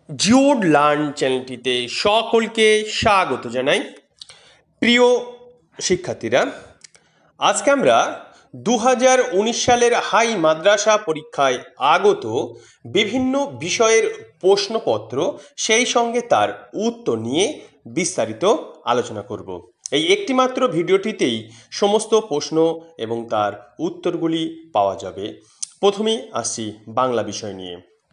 জিওড learn চ্যানেলটিতে সকলকে স্বাগত জানাই। প্রিয় শিক্ষার্থীরা, আজকে আমরা 2019 সালের হাই মাদ্রাসা পরীক্ষায় আগত বিভিন্ন বিষয়ের প্রশ্নপত্র সেই সঙ্গে তার উত্তর নিয়ে বিস্তারিত আলোচনা করব। এই একটিমাত্র ভিডিওটিতেই সমস্ত প্রশ্ন এবং তার উত্তরগুলি পাওয়া যাবে। প্রথমেই আসছি বাংলা বিষয় নিয়ে।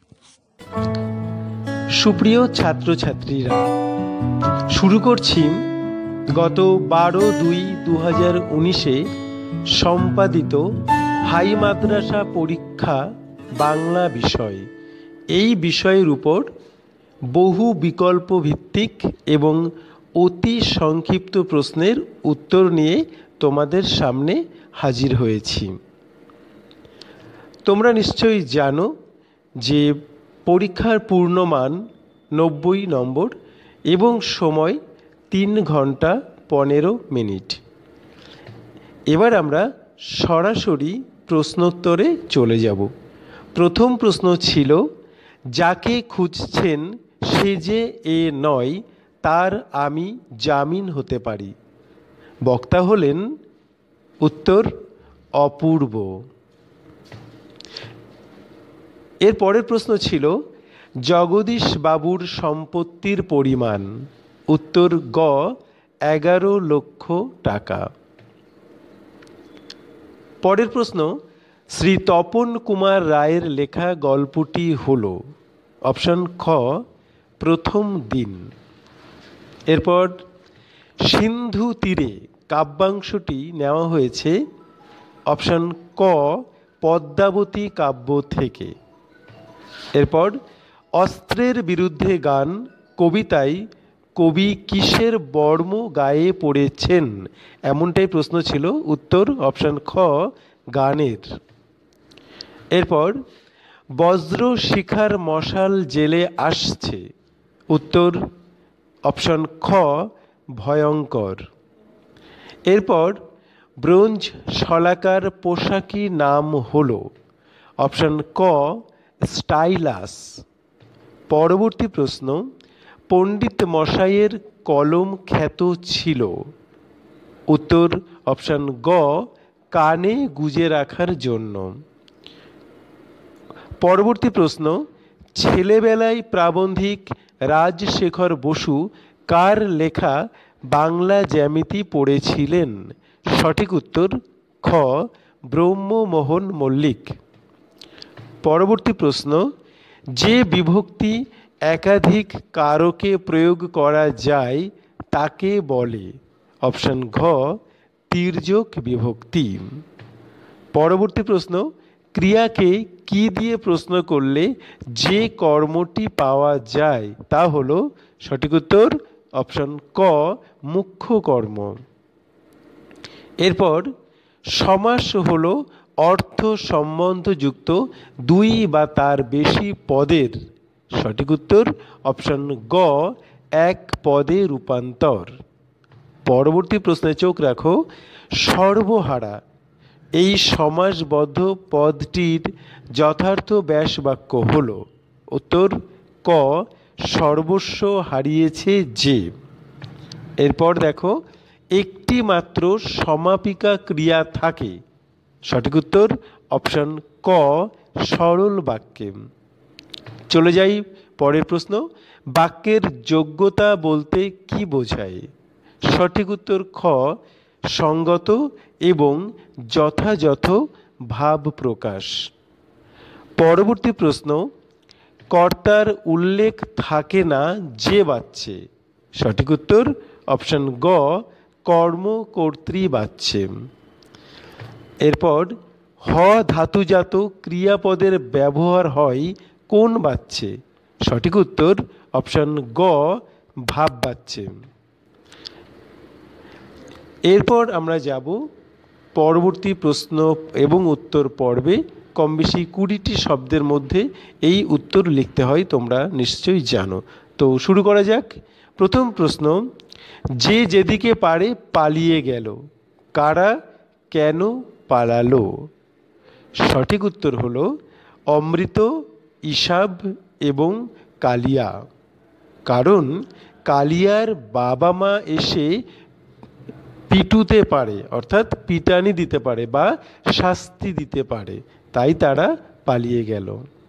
সুপ্রিয় ছাত্রছাত্রীরা, শুরু করছি গত 12/2/2019 সম্পাদিত হাই মাদ্রাসা পরীক্ষা বাংলা বিষয়। এই বিষয়ের উপর বহু বিকল্প ভিত্তিক এবং অতি সংক্ষিপ্ত প্রশ্নের উত্তর নিয়ে তোমাদের সামনে হাজির হয়েছি। তোমরা নিশ্চয়ই জানো যে পরীক্ষার পূর্ণমান 90 নম্বর এবং সময় 3 ঘন্টা 15 মিনিট। এবার আমরা সরাসরি প্রশ্নোত্তরে চলে যাব। প্রথম প্রশ্ন ছিল, যাকে খুঁজছেন সে যে এ নয়, তার আমি জামিন হতে পারি। বক্তা হলেন উত্তর অপূর্ব। এর পরের প্রশ্ন ছিল, জগদীশ বাবুর সম্পত্তির পরিমাণ। উত্তর গ 11 লক্ষ টাকা। পরের প্রশ্ন, শ্রী তপন কুমার রায়ের লেখা গল্পটি হল। অপশন খ প্রথম দিন। এরপর সিন্ধু তীরে কাব্যাংশটি নেওয়া হয়েছে। অপশন ক পদ্মাবতী কাব্য থেকে। এরপর অস্ত্রের বিরুদ্ধে গান কবিতায় কবি কিসের বর্ম গায়ে পড়েছেন, এমনটাই প্রশ্ন ছিল। উত্তর অপশন খ গানের। এরপর বজ্র শিখার মশাল জেলে আসছে। উত্তর অপশন খ ভয়ঙ্কর। এরপর ব্রোঞ্জ শলাকার পোশাকি নাম হল। অপশন ক স্টাইলাস। পরবর্তী প্রশ্ন, পণ্ডিত মশাইয়ের কলম খ্যাত ছিল। উত্তর অপশন গ কানে গুজে রাখার জন্য। পরবর্তী প্রশ্ন, ছেলেবেলায় প্রাবন্ধিক রাজশেখর বসু কার লেখা বাংলা জ্যামিতি পড়েছিলেন? সঠিক উত্তর খ ব্রহ্মমোহন মল্লিক। পরবর্তী প্রশ্ন, যে বিভক্তি একাধিক কারকে প্রয়োগ করা যায় তাকে বলে? অপশন ঘ তির্যক বিভক্তি। পরবর্তী প্রশ্ন, ক্রিয়াকে কি দিয়ে প্রশ্ন করলে যে কর্মটি পাওয়া যায় তা হলো? সঠিক উত্তর অপশন ক মুখ্য কর্ম। এরপর সমাস হলো অর্থ সম্বন্ধযুক্ত দুই বা তার বেশি পদের। সঠিক উত্তর অপশন গ এক পদে রূপান্তর। পরবর্তী প্রশ্নে চোখ রাখো, সর্বহারা এই সমাসবদ্ধ পদটির যথার্থ ব্যাস বাক্য হল। উত্তর ক সর্বস্ব হারিয়েছে যে। এরপর দেখো, একটি মাত্র সমাপিকা ক্রিয়া থাকে। সঠিক উত্তর অপশন ক সরল বাক্যে। চলে যাই পরের প্রশ্ন, বাক্যের যোগ্যতা বলতে কি বোঝায়? সঠিক উত্তর খ সঙ্গত এবং যথাযথ ভাব প্রকাশ। পরবর্তী প্রশ্ন, কর্তার উল্লেখ থাকে না যে বাচ্চে। সঠিক উত্তর অপশন গ কর্মকর্তৃবাচ্যে। এরপর হ ধাতুজাত ক্রিয়াপদের ব্যবহার হয় কোন বাচ্যে? সঠিক উত্তর অপশন গ ভাব বাচ্যে। এরপর আমরা যাব পরবর্তী প্রশ্ন এবং উত্তর পর্বে। কম বেশি 20টি শব্দের মধ্যে এই উত্তর লিখতে হয়, তোমরা নিশ্চয়ই জানো। তো শুরু করা যাক। প্রথম প্রশ্ন, যে যেদিকে পারে পালিয়ে গেল, কারা কেন পালালো? সঠিক উত্তর হলো অমৃত, ঈশাব এবং কালিয়া, কারণ কালিয়ার বাবা মা এসে পিটুতে পারে, অর্থাৎ পিটানি দিতে পারে বা শাস্তি দিতে পারে, তাই তারা পালিয়ে গেল।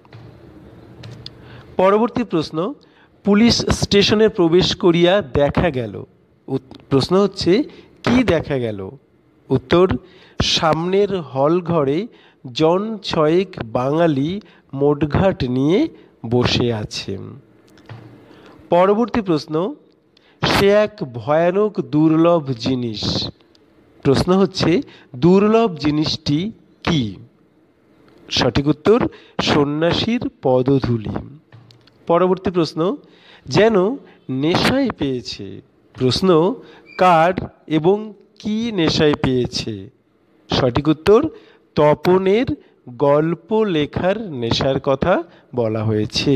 পরবর্তী প্রশ্ন, পুলিশ স্টেশনে প্রবেশ করিয়া দেখা গেল। প্রশ্ন হচ্ছে কি দেখা গেল? উত্তর, সামনের হল ঘরে জন ছয়েক বাঙালি মোটঘাট নিয়ে বসে আছে। পরবর্তী প্রশ্ন, সে এক ভয়ানক দুর্লভ জিনিস। প্রশ্ন হচ্ছে দুর্লভ জিনিসটি কি? সঠিক উত্তর, সন্ন্যাসীর পদধূলি। পরবর্তী প্রশ্ন, যেন নেশায় পেয়েছে। প্রশ্ন, কার এবং কি নেশায় পেয়েছে? সঠিক উত্তর, তপনের গল্প লেখার নেশার কথা বলা হয়েছে।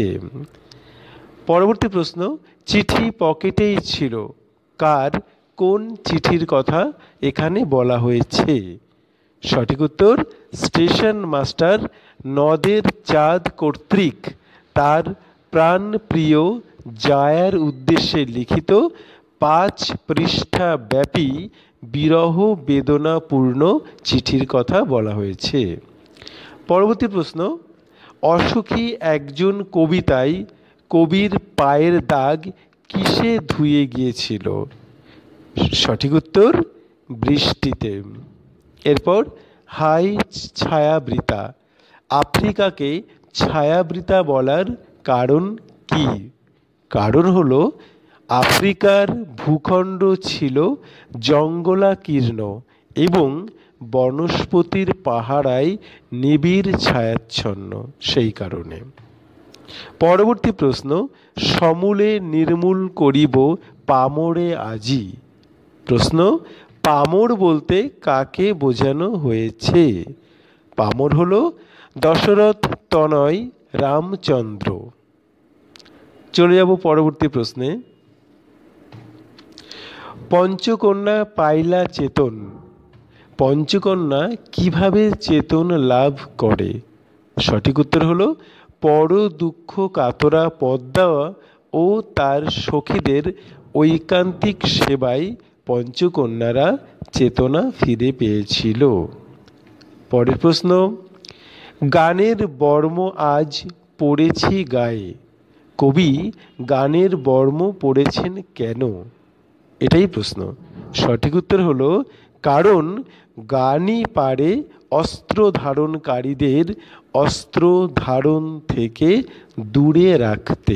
পরবর্তী প্রশ্ন, চিঠি পকেটেই ছিল। কার, কোন চিঠির কথা এখানে বলা হয়েছে? সঠিক উত্তর, স্টেশন মাস্টার নদের চাঁদ কর্তৃক তার প্রাণপ্রিয় জায়ার উদ্দেশ্যে লিখিত 5 পৃষ্ঠা ব্যাপী বিরহ বেদনাপূর্ণ চিঠির কথা বলা হয়েছে। পরবর্তী প্রশ্ন, অসুখী একজন কবিতায় কবির পায়ের দাগ কিসে ধুয়ে গিয়েছিল? সঠিক উত্তর, বৃষ্টিতে। এরপর হাই ছায়াবৃতা। আফ্রিকাকে ছায়াবৃতা বলার কারণ কি? কারণ হলো আফ্রিকার ভূখণ্ড ছিল জঙ্গলাকীর্ণ এবং বনস্পতির পাহারায় নিবিড় ছায়াচ্ছন্ন, সেই কারণে। পরবর্তী প্রশ্ন, সমূলে নির্মূল করিব পামরে আজি। প্রশ্ন, পামর বলতে কাকে বোঝানো হয়েছে? পামর হলো দশরথ তনয় রামচন্দ্র। চলে যাব পরবর্তী প্রশ্নে। পঞ্চকন্যা পাইলা চেতন। পঞ্চকন্যা কিভাবে চেতন লাভ করে? সঠিক উত্তর হলো পর দুঃখ কাতরা পদ্মা ও তার সখীদের ঐকান্তিক সেবায় পঞ্চকন্যারা চেতনা ফিরে পেয়েছিল। পরের প্রশ্ন, গানের বর্ম আজ পড়েছি গায়ে। কবি গানের বর্ম পড়েছেন কেন? এটাই প্রশ্ন। সঠিক উত্তর হলো কারণ গানই পারে অস্ত্র ধারণকারীদের অস্ত্র ধারণ থেকে দূরে রাখতে।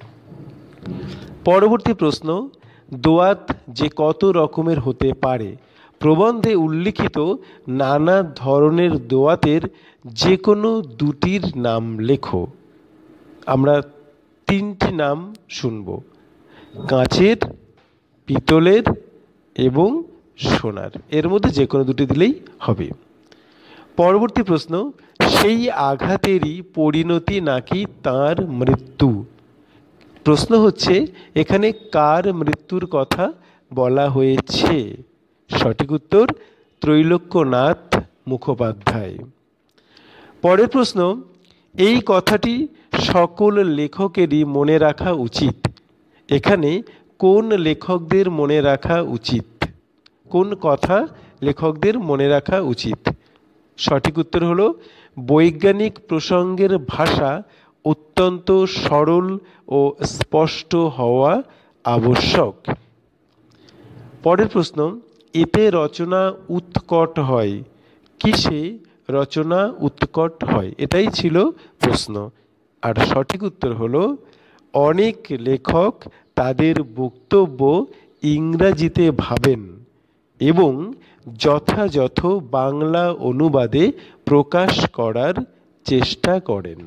পরবর্তী প্রশ্ন, দোয়াত যে কত রকমের হতে পারে? প্রবন্ধে উল্লিখিত নানা ধরনের দোয়াতের যে কোনো দুটির নাম লেখো। আমরা 3টি নাম শুনব, কাঁচের, পিতলের এবং সোনার। এর মধ্যে যে কোনো দুটি দিলেই হবে। পরবর্তী প্রশ্ন, সেই আঘাতেরই পরিণতি নাকি তার মৃত্যু। প্রশ্ন হচ্ছে এখানে কার মৃত্যুর কথা বলা হয়েছে? সঠিক উত্তর, ত্রৈলোক্যনাথ মুখোপাধ্যায়। পরের প্রশ্ন, এই কথাটি সকল লেখকেরই মনে রাখা উচিত। এখানে কোন লেখকদের মনে রাখা উচিত? কোন কথা লেখকদের মনে রাখা উচিত? সঠিক উত্তর হলো বৈজ্ঞানিক প্রসঙ্গের ভাষা অত্যন্ত সরল ও স্পষ্ট হওয়া আবশ্যক। পরের প্রশ্ন, এতে রচনা উৎকট হয়। কিসে রচনা উৎকট হয়? এটাই ছিল প্রশ্ন। আর সঠিক উত্তর হলো অনেক লেখক তাদের বক্তব্য ইংরাজিতে ভাবেন এবং যথাযথ বাংলা অনুবাদে প্রকাশ করার চেষ্টা করেন।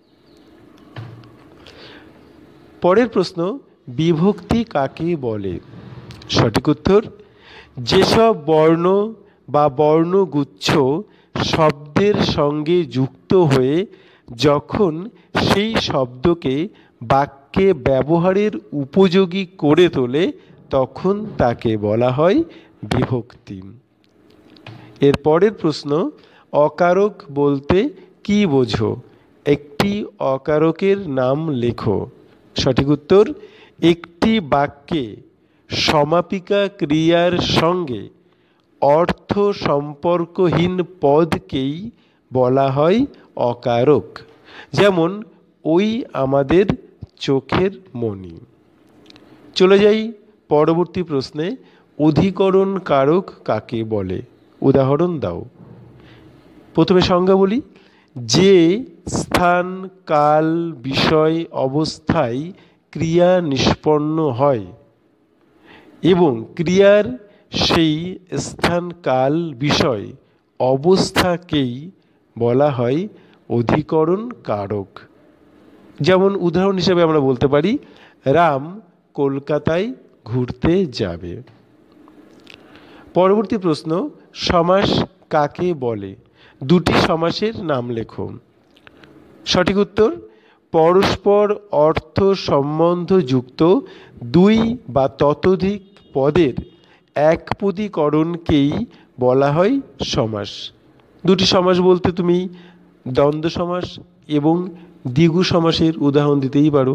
পরের প্রশ্ন, বিভক্তি কাকে বলে? সঠিক উত্তর, যেসব বর্ণ বা বর্ণগুচ্ছ শব্দের সঙ্গে যুক্ত হয়ে যখন সেই শব্দকে বাক্যে ব্যবহারের উপযোগী করে তোলে তখন তাকে বলা হয় বিভক্তি। এর পরের প্রশ্ন, অকারক বলতে কি বোঝো? একটি অকারকের নাম লেখো। সঠিক উত্তর, একটি বাক্যে সমাপিকা ক্রিয়ার সঙ্গে অর্থ সম্পর্কহীন পদকেই বলা হয় অকারক। যেমন ওই আমাদের চোখের মণি। চলে যাই পরবর্তী প্রশ্নে, অধিকরণ কারক কাকে বলে? উদাহরণ দাও। প্রথমে সংজ্ঞা বলি, যে স্থান, কাল, বিষয়, অবস্থায় ক্রিয়া নিষ্পন্ন হয় এবং ক্রিয়ার সেই স্থান, কাল, বিষয়, অবস্থাকেই বলা হয় অধিকরণ কারক। যেমন উদাহরণ হিসেবে আমরা বলতে পারি, রাম কলকাতায় ঘুরতে যাবে। পরবর্তী প্রশ্ন, সমাস কাকে বলে? দুটি সমাসের নাম লেখো। সঠিক উত্তর, পরস্পর অর্থ সম্বন্ধযুক্ত দুই বা ততোধিক পদের একপদীকরণকেই বলা হয় সমাস। দুটি সমাস বলতে তুমি দ্বন্দ্ব সমাস এবং দ্বিগু সমাসের উদাহরণ দিতেই পারো।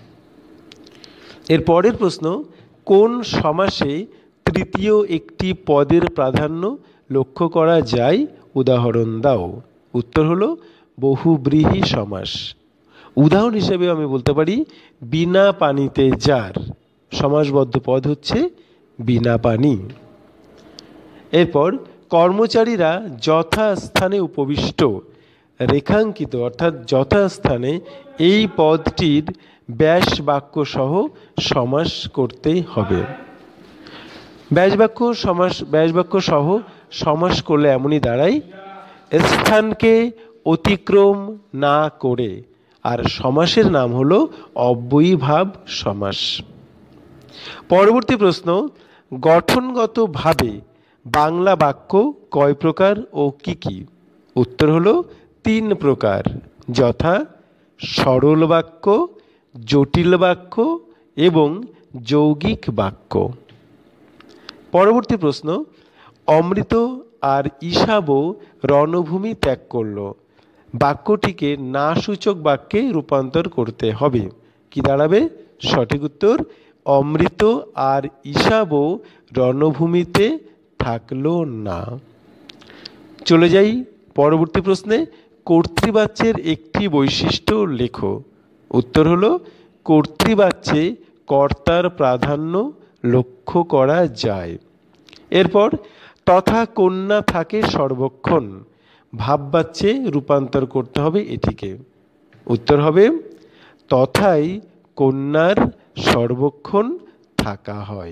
এর পরের প্রশ্ন, কোন সমাসে তৃতীয় একটি পদের প্রাধান্য লক্ষ্য করা যায়? উদাহরণ দাও। উত্তর হলো বহুব্রীহি সমাস। উদাহরণ হিসেবে আমি বলতে পারি, বিনা পানিতে যার সমাসবদ্ধ পদ হচ্ছে বিনা পানি। এরপর, কর্মচারীরা যথাস্থানে উপবিষ্ট, রেখাঙ্কিত অর্থাৎ যথাস্থানে এই পদটির ব্যাস বাক্য সহ সমাস করতে হবে। ব্যাস বাক্য সহ সমাস করলে এমনই দাঁড়ায়, স্থানকে অতিক্রম না করে। আর সমাসের নাম হলো অব্যয়ীভাব সমাস। পরবর্তী প্রশ্ন, গঠনগতভাবে বাংলা বাক্য কয় প্রকার ও কি কি? উত্তর হলো 3 প্রকার, যথা সরল বাক্য, জটিল বাক্য এবং যৌগিক বাক্য। পরবর্তী প্রশ্ন, অমৃত আর ঈশাবও রণভূমি ত্যাগ করল, বাক্যটিকে না সূচক বাক্যে রূপান্তর করতে হবে। কি দাঁড়াবে? সঠিক উত্তর, অমৃত আর ঈশাবও রণভূমিতে থাকলো না। চলে যাই পরবর্তী প্রশ্নে, কর্তৃবাচ্যের একটি বৈশিষ্ট্য লেখো। উত্তর হলো, কর্তৃবাচ্যে কর্তার প্রাধান্য লক্ষ্য করা যায়। এরপর, তথা কন্যা থাকে সর্বক্ষণ, ভাববাচ্যে রূপান্তর করতে হবে এটিকে। উত্তর হবে, তথাই কন্যার সর্বক্ষণ থাকা হয়।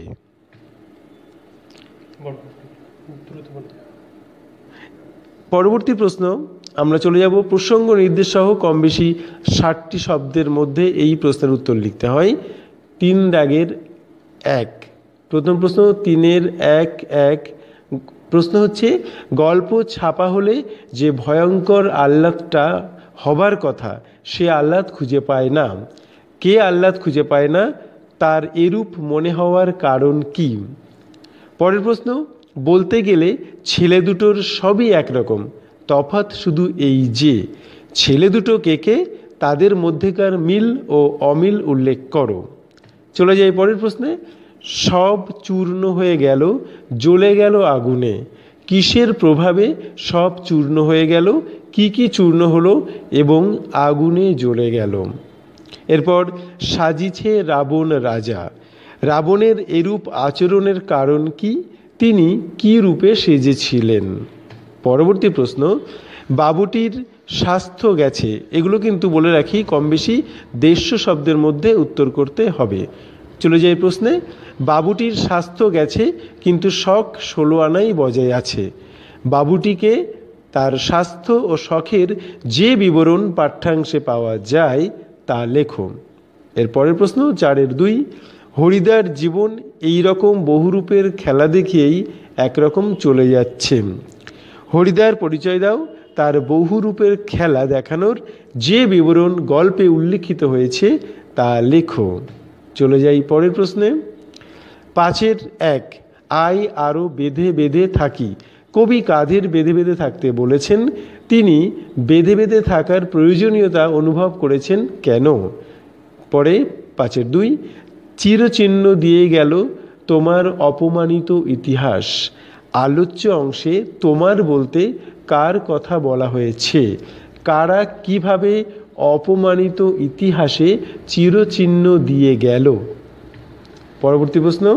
পরবর্তী প্রশ্ন, আমরা চলে যাব প্রসঙ্গ নির্দেশ সহ কম বেশি 60টি শব্দের মধ্যে এই প্রশ্নের উত্তর লিখতে হয়। 3 দাগের 1। প্রথম প্রশ্ন 3-এর 1 প্রশ্ন হচ্ছে, গল্প ছাপা হলে যে ভয়ঙ্কর আহ্লাদটা হবার কথা সে আহ্লাদ খুঁজে পায় না। কে আহ্লাদ খুঁজে পায় না? তার এরূপ মনে হওয়ার কারণ কি? পরের প্রশ্ন, বলতে গেলে ছেলে দুটোর সবই একরকম, তফাৎ শুধু এই যে ছেলে দুটো কে কে, তাদের মধ্যেকার মিল ও অমিল উল্লেখ করো। চলে যাই পরের প্রশ্নে, সব চূর্ণ হয়ে গেল, জ্বলে গেল আগুনে, কিসের প্রভাবে সব চূর্ণ হয়ে গেল, কি কি চূর্ণ হলো এবং আগুনে জ্বলে গেল। এরপর, সাজিছে রাবণ রাজা, রাবণের এরূপ আচরণের কারণ কি? তিনি কি রূপে সেজেছিলেন? পরবর্তী প্রশ্ন, বাবুটির স্বাস্থ্য গেছে, এগুলো কিন্তু বলে রাখি কম বেশি 150 শব্দের মধ্যে উত্তর করতে হবে। চলে যাই প্রশ্নে, বাবুটির স্বাস্থ্য গেছে কিন্তু শখ 16 আনাই বজায় আছে। বাবুটিকে তার স্বাস্থ্য ও শখের যে বিবরণ পাঠ্যাংশে পাওয়া যায় তা লেখো। এর পরের প্রশ্ন 4-এর 2, হরিদার জীবন এই রকম বহুরূপের খেলা দেখিয়েই একরকম চলে যাচ্ছে। হরিদার পরিচয় দাও, তার বহুরূপের খেলা দেখানোর যে বিবরণ গল্পে উল্লিখিত হয়েছে তা লেখো। চলে যাই পরের প্রশ্নে 5-এর 1, আই আরও বেঁধে বেঁধে থাকি, কবি কাদের বেঁধে বেঁধে থাকতে বলেছেন? তিনি বেঁধে বেঁধে থাকার প্রয়োজনীয়তা অনুভব করেছেন কেন? পরে 5-2 চিরচিহ্ন দিয়ে গেল তোমার অপমানিত ইতিহাস। আলোচ্য অংশে তোমার বলতে কার কথা বলা হয়েছে? কারা কিভাবে অপমানিত ইতিহাসে চিরচিহ্ন দিয়ে গেল? পরবর্তী প্রশ্ন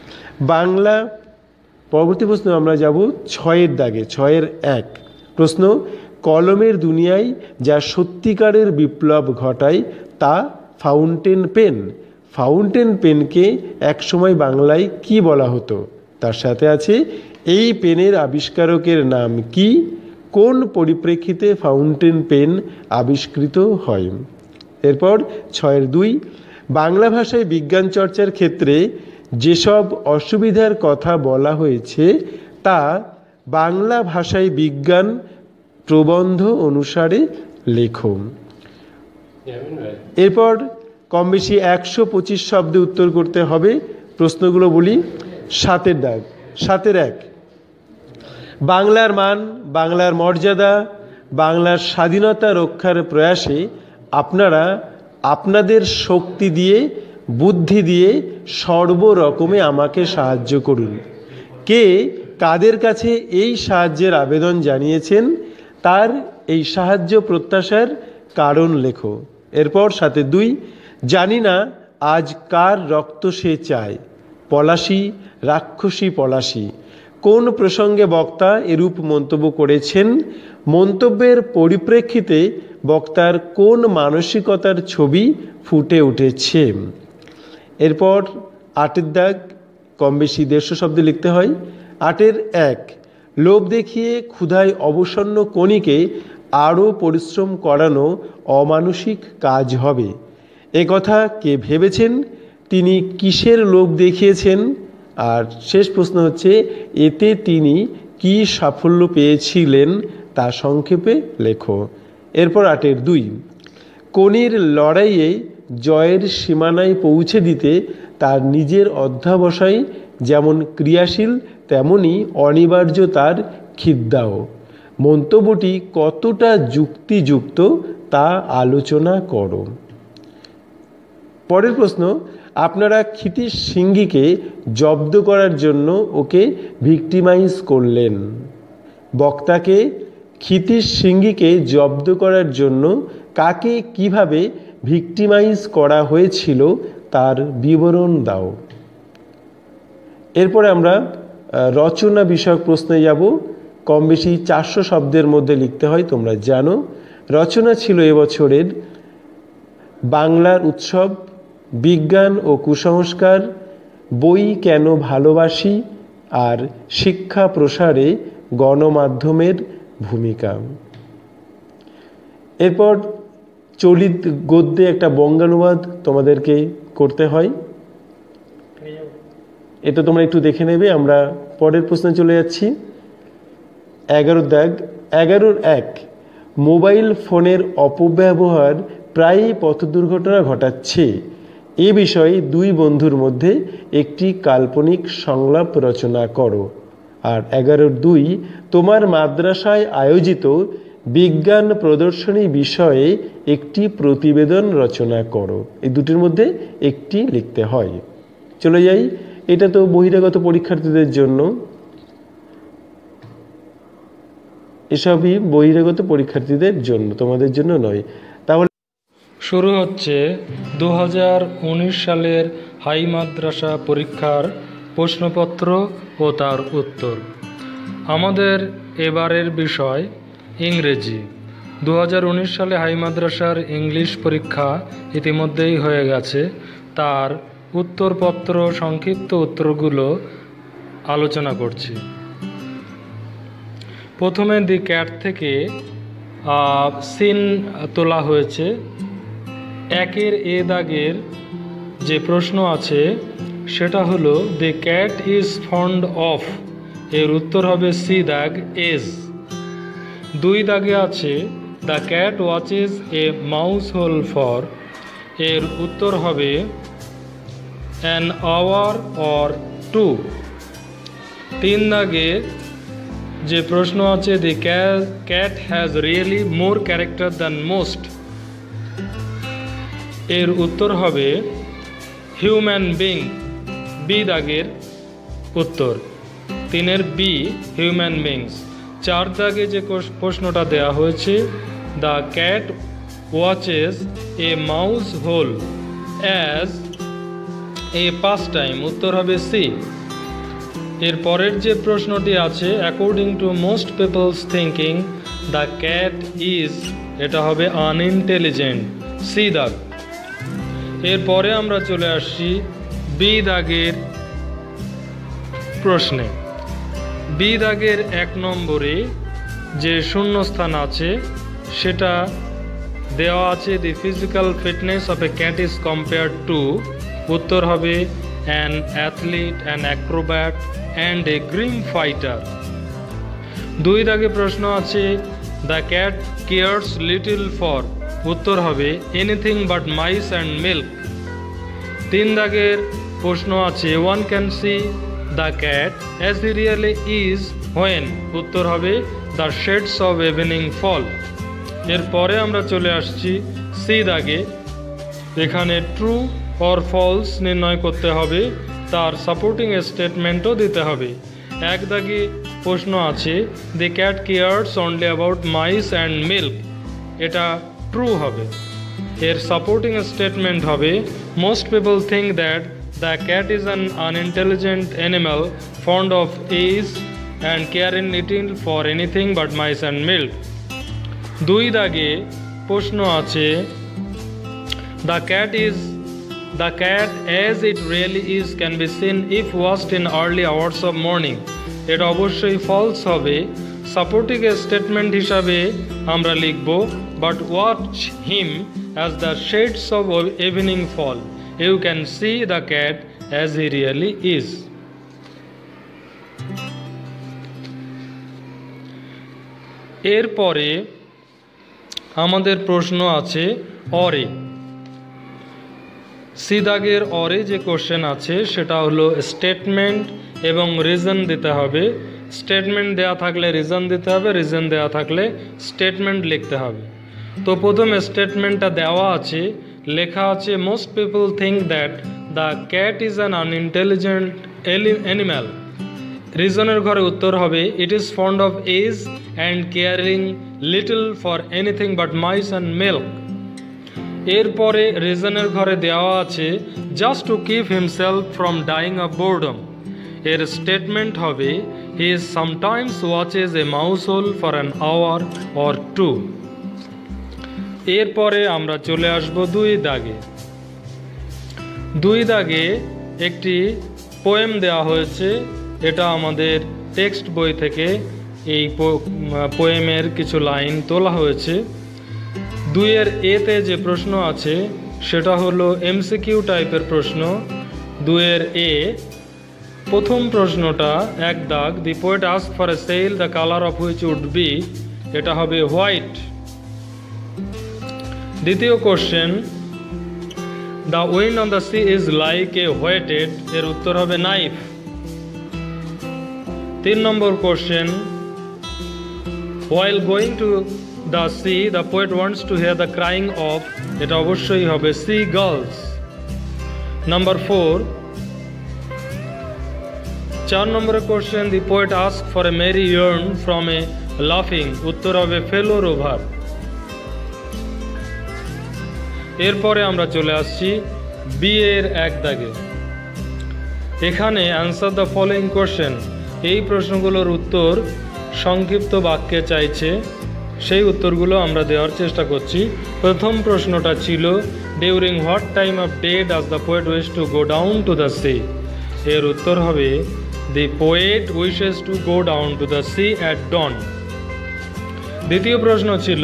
পরবর্তী প্রশ্ন আমরা যাব 6-এর দাগে। 6-1 প্রশ্ন, কলমের দুনিয়ায় যা সত্যিকারের বিপ্লব ঘটায় তা ফাউন্টেন পেন। ফাউন্টেন পেনকে একসময় বাংলায় কি বলা হতো? তার সাথে আছে এই পেনের আবিষ্কারকের নাম কি? কোন পরিপ্রেক্ষিতে ফাউন্টেন পেন আবিষ্কৃত হয়? এরপর 6-2 বাংলা ভাষায় বিজ্ঞান চর্চার ক্ষেত্রে যেসব অসুবিধার কথা বলা হয়েছে তা বাংলা ভাষায় বিজ্ঞান প্রবন্ধ অনুসারে লেখো। এরপর কম বেশি 125 শব্দে উত্তর করতে হবে। প্রশ্নগুলো বলি। 7-এর দাগ। 7-1 বাংলার মান, বাংলার মর্যাদা, বাংলার স্বাধীনতা রক্ষার প্রয়াসে আপনারা আপনাদের শক্তি দিয়ে, বুদ্ধি দিয়ে সর্বরকমে আমাকে সাহায্য করুন। কে কাদের কাছে এই সাহায্যের আবেদন জানিয়েছেন তার এই সাহায্য প্রত্যাশার কারণ লেখো। এরপর 7-2 জানি না আজ কার রক্ত সে চায়। পলাশী, রাক্ষসী পলাশী। কোন প্রসঙ্গে বক্তা এরূপ মন্তব্য করেছেন? মন্তব্যের পরিপ্রেক্ষিতে বক্তার কোন মানসিকতার ছবি ফুটে উঠেছে? এরপর 8-এর দাগ। কম বেশি 150 শব্দে লিখতে হয়। 8-1 লোভ দেখিয়ে ক্ষুধায় অবসন্ন কণিকে আরও পরিশ্রম করানো অমানুষিক কাজ হবে। এ কথা কে ভেবেছেন? তিনি কিসের লোভ দেখিয়েছেন? আর শেষ প্রশ্ন হচ্ছে এতে তিনি কি সাফল্য পেয়েছিলেন তা সংক্ষেপে লেখো। এরপর 8-2 কনির লড়াইয়ে জয়ের সীমানায় পৌঁছে দিতে তার নিজের অধ্যবসায় যেমন ক্রিয়াশীল তেমনি অনিবার্য তার খিদ্দাও। মন্তব্যটি কতটা যুক্তিযুক্ত তা আলোচনা করো। পরের প্রশ্ন, আপনারা ক্ষিতীশ সিংহীকে জব্দ করার জন্য ওকে ভিক্টিমাইজ করলেন। বক্তাকে ক্ষিতীশ সিংহীকে জব্দ করার জন্য কাকে কিভাবে ভিক্টিমাইজ করা হয়েছিল তার বিবরণ দাও। এরপরে আমরা রচনা বিষয়ক প্রশ্নে যাব। কম বেশি 400 শব্দের মধ্যে লিখতে হয়, তোমরা জানো। রচনা ছিল এবছরের বাংলার উৎসব, বিজ্ঞান ও কুসংস্কার, বই কেন ভালোবাসি আর শিক্ষা প্রসারে গণমাধ্যমের ভূমিকা। এরপর চলিত গদ্যে একটা বঙ্গানুবাদ তোমাদেরকে করতে হয়, এটা তোমরা একটু দেখে নেবে। আমরা পরের প্রশ্নে চলে যাচ্ছি। 11 দাগ। 11-1 মোবাইল ফোনের অপব্যবহার প্রায়ই পথ দুর্ঘটনা ঘটাচ্ছে। এ বিষয়ে দুই বন্ধুর মধ্যে একটি কাল্পনিক সংলাপ রচনা করো। আর 11-2 তোমার মাদ্রাসায় আয়োজিত বিজ্ঞান প্রদর্শনী বিষয়ে একটি প্রতিবেদন রচনা করো। এই দুটির মধ্যে একটি লিখতে হয়। চলে যাই, এটা তো বহিরাগত পরীক্ষার্থীদের জন্য, এসবই বহিরাগত পরীক্ষার্থীদের জন্য, তোমাদের জন্য নয়। তাহলে শুরু হচ্ছে 2019 সালের হাই মাদ্রাসা পরীক্ষার প্রশ্নপত্র ও তার উত্তর। আমাদের এবারের বিষয় ইংরেজি। 2019 সালে হাই মাদ্রাসার ইংলিশ পরীক্ষা ইতিমধ্যেই হয়ে গেছে। তার উত্তরপত্র সংক্ষিপ্ত উত্তরগুলো আলোচনা করছি। প্রথমে দি ক্যাট থেকে সিন তোলা হয়েছে। 1-এর এ দাগের যে প্রশ্ন আছে সেটা হলো the cat is fond of, এর উত্তর হবে সি দাগ এজ। 2 দাগে আছে the cat watches a mouse hole for, এর উত্তর হবে অ্যান আওয়ার অর 2। 3 দাগে যে প্রশ্ন আছে the cat has really more character than most, এর উত্তর হবে হিউম্যান বিং, বি দাগের উত্তর। 3-এর বি হিউম্যান বিংস। 4 দাগে যে প্রশ্নটা দেওয়া হয়েছে, the cat watches a mouse hole as a pastime, উত্তর হবে সি। এর পরের যে প্রশ্নটি আছে, according to most peoples thinking the cat is, এটা হবে আনইন্টেলিজেন্ট, সি দাগ। এরপরে আমরা চলে আসছি বি দাগের প্রশ্নে। বি দাগের 1 নম্বরে যে শূন্যস্থান আছে সেটা দেওয়া আছে, the physical fitness of a cat is compared to, উত্তর হবে an athlete, an acrobat and a grim fighter. 2 দাগে প্রশ্ন আছে, the cat cares little for, উত্তর হবে anything but mice and milk. 3 দাগের প্রশ্ন আছে, one can see the cat as he really is when, উত্তর হবে the shades of evening fall. এরপরে আমরা চলে আসছি সি দাগে। এখানে ট্রু অর ফলস নির্ণয় করতে হবে, তার সাপোর্টিং স্টেটমেন্টও দিতে হবে। 1 দাগে প্রশ্ন আছে, the cat cares only about mice and milk, এটা ট্রু হবে। এর সাপোর্টিং স্টেটমেন্ট হবে, most people think that the cat is an unintelligent animal fond of ease and caring little for anything but mice and milk. 2 দাগে প্রশ্ন আছে, the cat as it really is can be seen if watched in early hours of morning, এটা অবশ্যই false হবে। Supporting statement হিসাবে আমরা লিখব, but watch him as the shades of evening fall, you can see the cat as he really is. এরপরে আমাদের প্রশ্ন আছে অরে। সি দাগের অরে যে কোশ্চেন আছে সেটা হলো স্টেটমেন্ট এবং রিজন দিতে হবে। স্টেটমেন্ট দেওয়া থাকলে রিজন দিতে হবে, রিজন দেওয়া থাকলে স্টেটমেন্ট লিখতে হবে। তো প্রথম স্টেটমেন্টটা দেওয়া আছে, লেখা আছে, most people think that the cat is an unintelligent animal. রিজনের ঘরে উত্তর হবে, it is fond of ease and caring little for anything but mice and milk. এরপরে রিজনের ঘরে দেওয়া আছে, just to keep himself from dying of boredom. এর স্টেটমেন্ট হবে, he sometimes watches a mouse hole for an hour or 2। এরপরে আমরা চলে আসব 2 দাগে। 2 দাগে একটি পোয়েম দেওয়া হয়েছে, এটা আমাদের টেক্সট বই থেকে এই পোয়েমের কিছু লাইন তোলা হয়েছে। 2-এর এতে যে প্রশ্ন আছে সেটা হলো এমসিকিউ টাইপের প্রশ্ন। 2-এর এ প্রথম প্রশ্নটা 1 দাগ, the poet ask for a sail the colour of which would be, এটা হবে হোয়াইট। দ্বিতীয় question, the wind on the sea is like a whetted, এর উত্তর হবে নাইফ। 3 নম্বর question, while going to the sea the poet wants to hear the crying of, এটা অবশ্যই হবে sea gulls। নাম্বার 4, 4 নম্বরের question, the poet asked for a merry yarn from a laughing, উত্তর হবে fellow rover। এরপরে আমরা চলে আসছি বি এর 1 দাগে। এখানে অ্যান্সার দ্য ফলোইং কোশ্চেন, এই প্রশ্নগুলোর উত্তর সংক্ষিপ্ত বাক্যে চাইছে, সেই উত্তরগুলো আমরা দেওয়ার চেষ্টা করছি। প্রথম প্রশ্নটা ছিল, during what time of day does the poet wish to go down to the sea, এর উত্তর হবে the poet wishes to go down to the sea at dawn. দ্বিতীয় প্রশ্ন ছিল,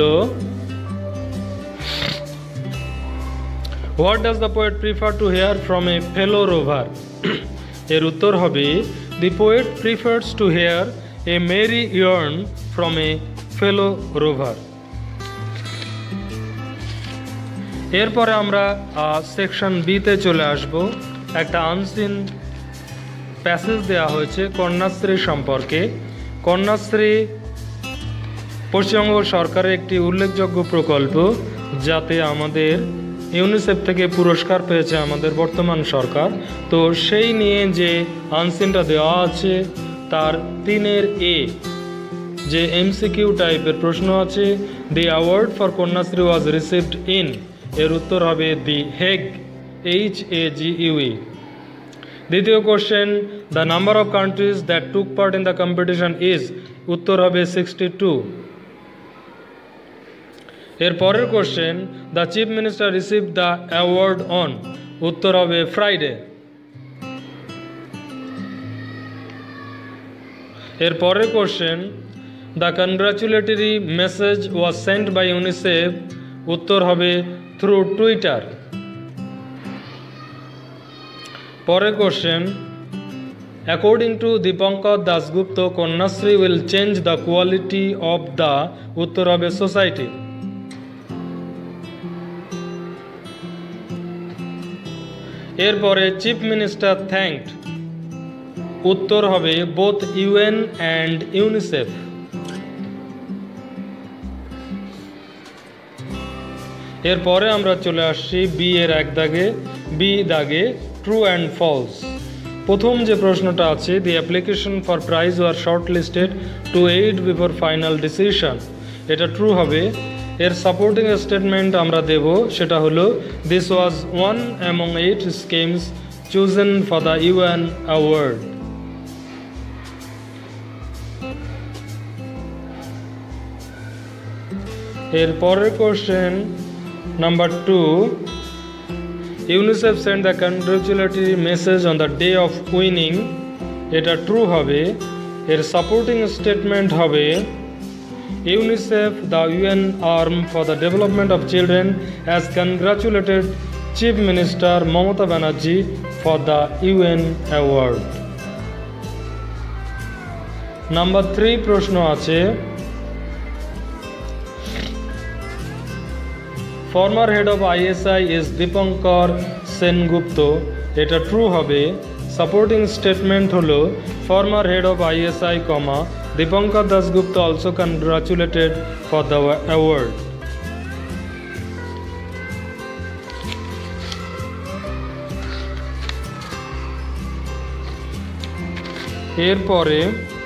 what does the poet prefer to hear from a fellow rover, এর উত্তর হবে the poet prefers to hear a merry yarn from a fellow rover. এরপরে আমরা section বিতে চলে আসব। একটা আনসিন প্যাসেজ দেওয়া হয়েছে কন্যাশ্রী সম্পর্কে। কন্যাশ্রী পশ্চিমবঙ্গ সরকারের একটি উল্লেখযোগ্য প্রকল্প, যাতে আমাদের ইউনিসেফ থেকে পুরস্কার পেয়েছে আমাদের বর্তমান সরকার। তো সেই নিয়ে যে আনসারটা দেওয়া আছে তার 3-এর এ যে এমসিকিউ টাইপের প্রশ্ন আছে, the award for Kanyashree was received in, এর উত্তর হবে দি হেগ, HAGUE। দ্বিতীয় question, the number of countries that took part in the competition is, উত্তর হবে 62। এর পরের question, the chief minister receive the award on, উত্তর হবে ফ্রাইডে। এর পরের question, the congratulatory message was sent by UNICEF, উত্তর হবে থ্রু টুইটার। পরের question, according to Dipankar Dasgupta Kanyashree will change the quality of the, উত্তর হবে সোসাইটি। এরপরে চিফ মিনিস্টার থ্যাঙ্কড, উত্তর হবে বোথ UN অ্যান্ড ইউনিসেফ। এরপরে আমরা চলে আসছি বি এর এক দাগে, বি দাগে ট্রু অ্যান্ড ফলস। প্রথম যে প্রশ্নটা আছে, the application for prize were shortlisted to eight before final decision, এটা ট্রু হবে। এর সাপোর্টিং স্টেটমেন্ট আমরা দেব, সেটা হলো this was one among 8 schemes chosen for the UN award. এর পরের question number 2, UNICEF send the congratulatory message on the day of winning, এটা ট্রু হবে। এর সাপোর্টিং স্টেটমেন্ট হবে UNICEF the UN arm for the development of children has কনগ্রাচুলেটেড chief minister Mamata Banerjee for the UN award. Number 3 প্রশ্ন আছে, former head of ISI is Dipankar Sengupta, এটা true হবে। Supporting statement হলো former head of ISI, Dipankar Dasgupta also congratulated for the award. এরপরে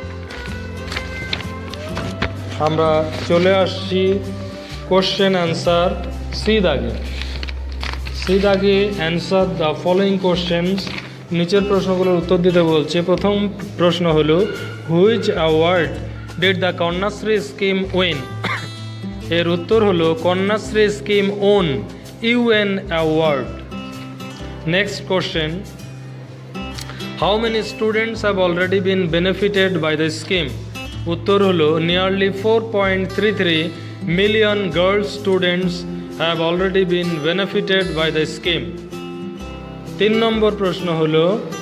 আমরা চলে আসছি question answer C দাগে। সি দাগে অ্যান্সার দ্য ফলোয়িং কোশ্চেন্স, নিচের প্রশ্নগুলোর উত্তর দিতে বলছে। প্রথম প্রশ্ন হলো which award did the Kanyashree scheme win, এর উত্তর হলো Kanyashree scheme on UN award. Next question, how many students have already been benefited by the scheme, উত্তর হলো nearly 4.33 million girl students have already been benefited by the scheme. 3 নম্বর প্রশ্ন হলো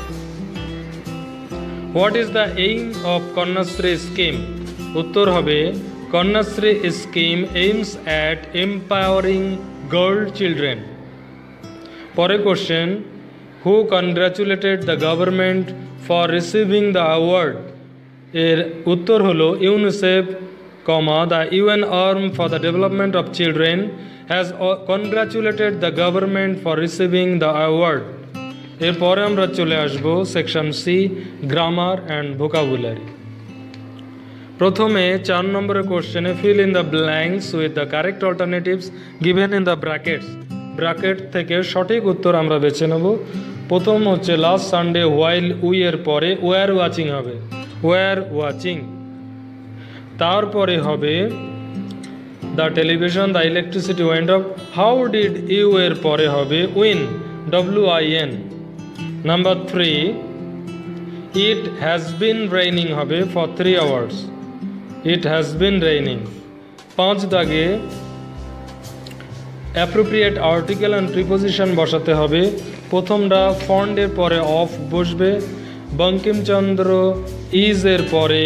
what is the aim of Kanyashree scheme, উত্তর হবে Kanyashree scheme aims at empowering girl children. পরের question, who congratulated the government for receiving the award, এর উত্তর হলো UNICEF, the UN arm for the development of children has congratulated the government for receiving the award. এরপরে আমরা চলে আসব section C, grammar and vocabulary. প্রথমে 4 নম্বরের কোশ্চেনে fill in the blanks with the correct alternatives given in the brackets, bracket থেকে সঠিক উত্তর আমরা বেছে নেব। প্রথম হচ্ছে লাস্ট সানডে হোয়াইল উই এর পরে ওয়ার ওয়াচিং হবে, ওয়ার ওয়াচিং। তারপরে হবে the television the electricity went off, how did you এর পরে হবে win, WIN। Number 3, it has been raining হবে for 3 hours, it has been raining. 5 দাগে অ্যাপ্রোপ্রিয়েট আর্টিকেল অ্যান্ড প্রিপোজিশন বসাতে হবে। প্রথমটা ফন্ডের পরে অফ বসবে, বঙ্কিমচন্দ্র ইজ এর পরে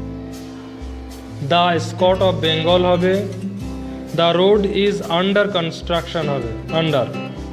দ্য স্কট অফ বেঙ্গল হবে, the road is under construction হবে, আন্ডার।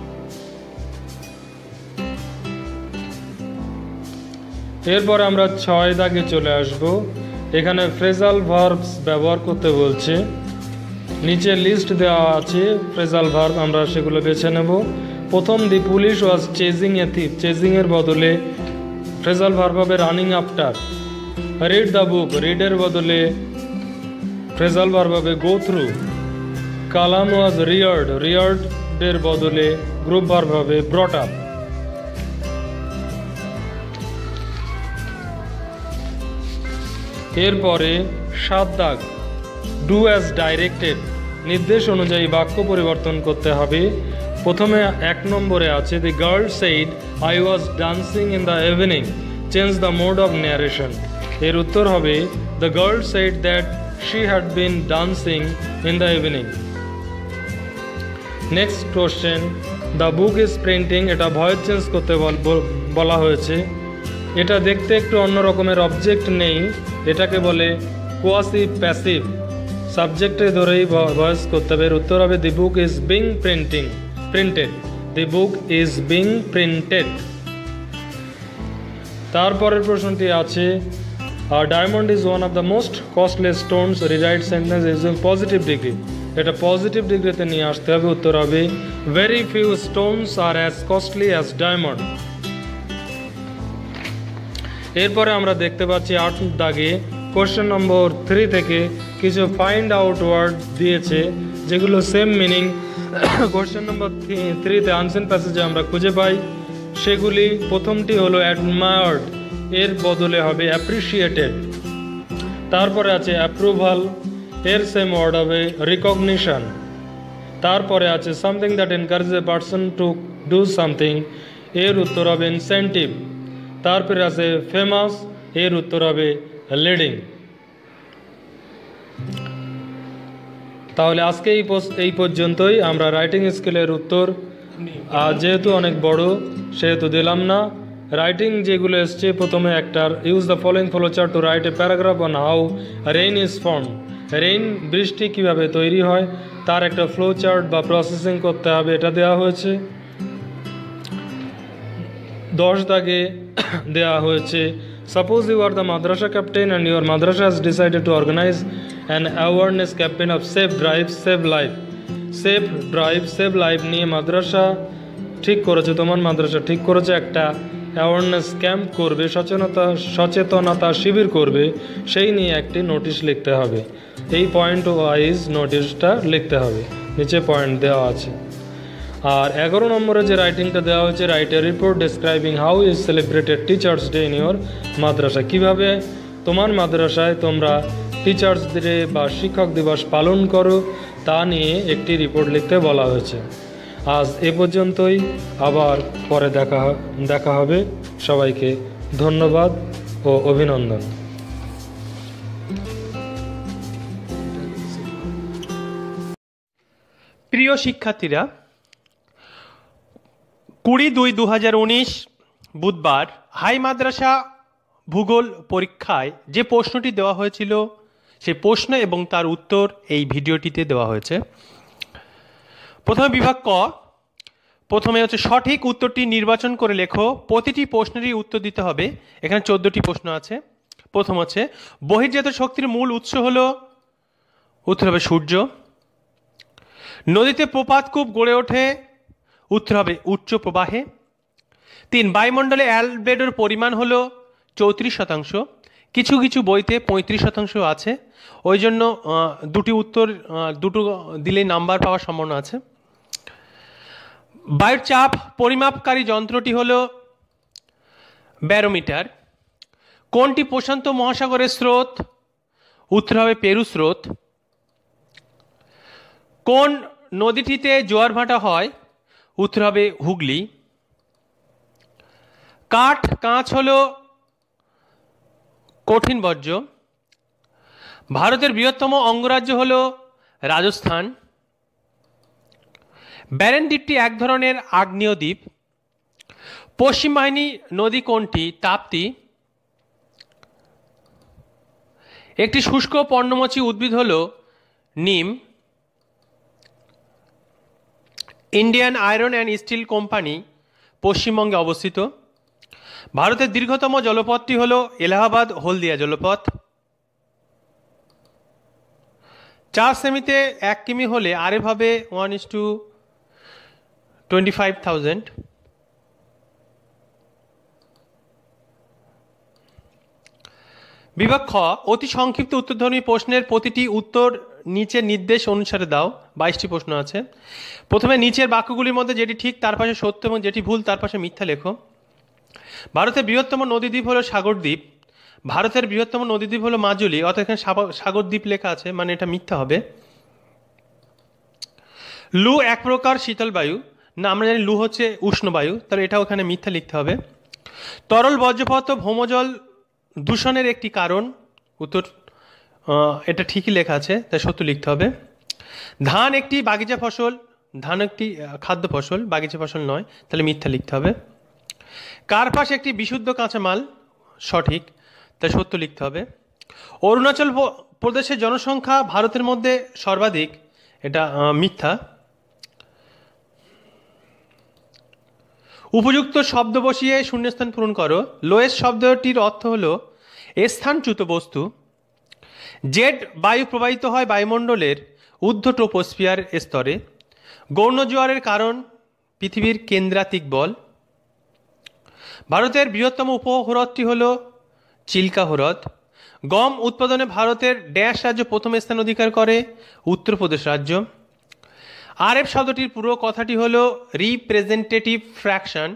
এরপরে আমরা 6 দাগে চলে আসব। এখানে ফ্রেজাল ভার্বস ব্যবহার করতে বলছে। নিচে লিস্ট দেওয়া আছে ফ্রেজাল ভার্ব, আমরা সেগুলো বেছে নেব। প্রথম, দি police was chasing A thief, চেজিংয়ের বদলে ফ্রেজাল ভার্ব হবে running after. Read the book, রিডের বদলে ফ্রেজাল ভার্ব হবে গো থ্রু। কালাম ওয়াজ রিয়ার্ড, রিয়ার্ডের বদলে গ্রুপ ভার্ব হবে ব্রট আপ। এরপরে 7 দাগ, ডু অ্যাজ ডাইরেক্টেড, নির্দেশ অনুযায়ী বাক্য পরিবর্তন করতে হবে। প্রথমে 1 নম্বরে আছে the girl said I was dancing in the evening, change the mode of narration. এর উত্তর হবে the girl said that she had been dancing in the evening. Next question, the book is printing, এটা voice change করতে বলা হয়েছে। এটা দেখতে একটু অন্য রকমের, অবজেক্ট নেই, এটাকে বলে কোয়াসি প্যাসিভ, সাবজেক্টে ধরেই ভয়েস করতে হবে। এর উত্তর হবে the book is being printed, the book is being printed. তারপরের প্রশ্নটি আছে diamond is one of the most costly stones, rewrite sentence using positive degree, এটা পজিটিভ ডিগ্রিতে নিয়ে আসতে হবে। উত্তর হবে very few stones are as costly as diamond. এরপরে আমরা দেখতে পাচ্ছি 8 দাগে কোশ্চেন নম্বর 3 থেকে কিছু ফাইন্ড আউট ওয়ার্ড দিয়েছে যেগুলো সেম মিনিং কোশ্চেন নম্বর 3তে আনসেন প্যাসেজে আমরা খুঁজে পাই। সেগুলি প্রথমটি হলো অ্যাডমায়ার্ড, এর বদলে হবে অ্যাপ্রিসিয়েটেড। তারপরে আছে অ্যাপ্রুভাল, এর সেম ওয়ার্ড হবে রিকগনিশন। তারপরে আছে something that encourage a person to do something, এর উত্তর হবে ইনসেন্টিভ। তারপরে আছে ফেমাস, এর উত্তর হবে লিডিং। তাহলে আজকে এই পর্যন্তই আমরা রাইটিং স্কিলের উত্তর, যেহেতু অনেক বড় সেহেতু দিলাম না। রাইটিং যেগুলো এসছে, প্রথমে একটা use the following flow chart to write a paragraph on how rain is form, rain বৃষ্টি কীভাবে তৈরি হয় তার একটা ফ্লো চার্ট বা প্রসেসিং করতে হবে, এটা দেওয়া হয়েছে। 10 দাগে দেওয়া হয়েছে সাপোজ ইউ আর দ্য মাদ্রাসা ক্যাপ্টেন অ্যান্ড ইউর মাদ্রাসা has decided to organise an awareness campaign of safe drive save life. Safe drive save life নিয়ে মাদ্রাসা ঠিক করেছে, তোমার মাদ্রাসা ঠিক করেছে একটা অ্যাওয়ারনেস ক্যাম্প করবে, সচেতনতা শিবির করবে, সেই নিয়ে একটি নোটিশ লিখতে হবে। এই পয়েন্ট ওয়াইজ নোটিশটা লিখতে হবে, নিচে পয়েন্ট দেওয়া আছে। আর 11 নম্বরে যে রাইটিংটা দেওয়া হয়েছে, write a report describing how is celebrated teachers day in your মাদ্রাসা, কীভাবে তোমার মাদ্রাসায় তোমরা টিচার্স ডে বা শিক্ষক দিবস পালন করো তা নিয়ে একটি রিপোর্ট লিখতে বলা হয়েছে। আজ এ পর্যন্তই, আবার পরে দেখা হবে। সবাইকে ধন্যবাদ ও অভিনন্দন। প্রিয় শিক্ষার্থীরা, 20/2/2019 বুধবার হাই মাদ্রাসা ভূগোল পরীক্ষায় যে প্রশ্নটি দেওয়া হয়েছিল সেই প্রশ্ন এবং তার উত্তর এই ভিডিওটিতে দেওয়া হয়েছে। প্রথমে বিভাগ ক, প্রথমে হচ্ছে সঠিক উত্তরটি নির্বাচন করে লেখো। প্রতিটি প্রশ্নেরই উত্তর দিতে হবে। এখানে 14টি প্রশ্ন আছে। প্রথম হচ্ছে বহির্জাত শক্তির মূল উৎস হলো, উত্তর হবে সূর্য। নদীতে প্রপাতকূপ গড়ে ওঠে, উত্তর হবে উচ্চ প্রবাহে। 3 বায়ুমণ্ডলে অ্যালবেডোর পরিমাণ হলো 34%। কিছু কিছু বইতে 35% আছে, ওই জন্য দুটো দিলেই নাম্বার পাওয়ার সম্ভাবনা আছে। বায়ুর চাপ পরিমাপকারী যন্ত্রটি হলো ব্যারোমিটার। কোনটি প্রশান্ত মহাসাগরের স্রোত, উত্তর হবে পেরু স্রোত। কোন নদীটিতে জোয়ার ভাটা হয়, উত্তর হবে হুগলি। কাঁচ হলো কঠিন বর্জ্য। ভারতের বৃহত্তম অঙ্গরাজ্য হলো রাজস্থান। ব্যারেন দ্বীপটি এক ধরনের আগ্নেয় দ্বীপ। পশ্চিম বাহিনী নদী কোনটি, তাপ্তি। একটি শুষ্ক পর্ণমোচী উদ্ভিদ হলো নিম। Indian iron and steel company পশ্চিমবঙ্গে অবস্থিত। ভারতের দীর্ঘতম জলপথটি হল এলাহাবাদ হলদিয়া জলপথ। 4 সেমিতে 1 কিমি হলে আরএফ হবে 1:25,000। বিভাগ খ, অতি সংক্ষিপ্ত উত্তরধর্মী প্রশ্নের প্রতিটি উত্তর নিচের নির্দেশ অনুসারে দাও। 22টি প্রশ্ন আছে। প্রথমে নিচের বাক্যগুলির মধ্যে যেটি ঠিক তার পাশে সত্য এবং যেটি ভুল তার পাশে মিথ্যা লেখো। ভারতের বৃহত্তম নদীদ্বীপ হলো সাগরদ্বীপ। ভারতের বৃহত্তম নদীদ্বীপ হলো মাজুলি, অর্থাৎ এখানে সাগরদ্বীপ লেখা আছে, মানে এটা মিথ্যা হবে। লু এক প্রকার শীতল বায়ু, না আমরা জানি লু হচ্ছে উষ্ণ বায়ু, তাহলে এটাও এখানে মিথ্যা লিখতে হবে। তরল বর্জ্যপদার্থ ভৌমজল দূষণের একটি কারণ, উত্তর এটা ঠিকই লেখা আছে, তাই সত্য লিখতে হবে। ধান একটি বাগিচা ফসল, ধান একটি খাদ্য ফসল, বাগিচা ফসল নয়, তাহলে মিথ্যা লিখতে হবে। কার্পাস একটি বিশুদ্ধ কাঁচামাল, সঠিক, তাই সত্য লিখতে হবে। অরুণাচল প্রদেশের জনসংখ্যা ভারতের মধ্যে সর্বাধিক, এটা মিথ্যা। উপযুক্ত শব্দ বসিয়ে শূন্যস্থান পূরণ করো। লোয়েস্ট শব্দটির অর্থ হলো স্থানচ্যুত বস্তু। জেড বায়ু প্রবাহিত হয় বায়ুমণ্ডলের ঊর্ধ্ব ট্রোপোস্ফিয়ার স্তরে। গৌণ জোয়ারের কারণ পৃথিবীর কেন্দ্রাতিক বল। ভারতের বৃহত্তম উপহ্রদটি হল চিল্কা হ্রদ। গম উৎপাদনে ভারতের ড্যাশ রাজ্য প্রথম স্থান অধিকার করে, উত্তরপ্রদেশ রাজ্য। আরএফ শব্দটির পুরো কথাটি হল রিপ্রেজেন্টেটিভ ফ্র্যাকশন।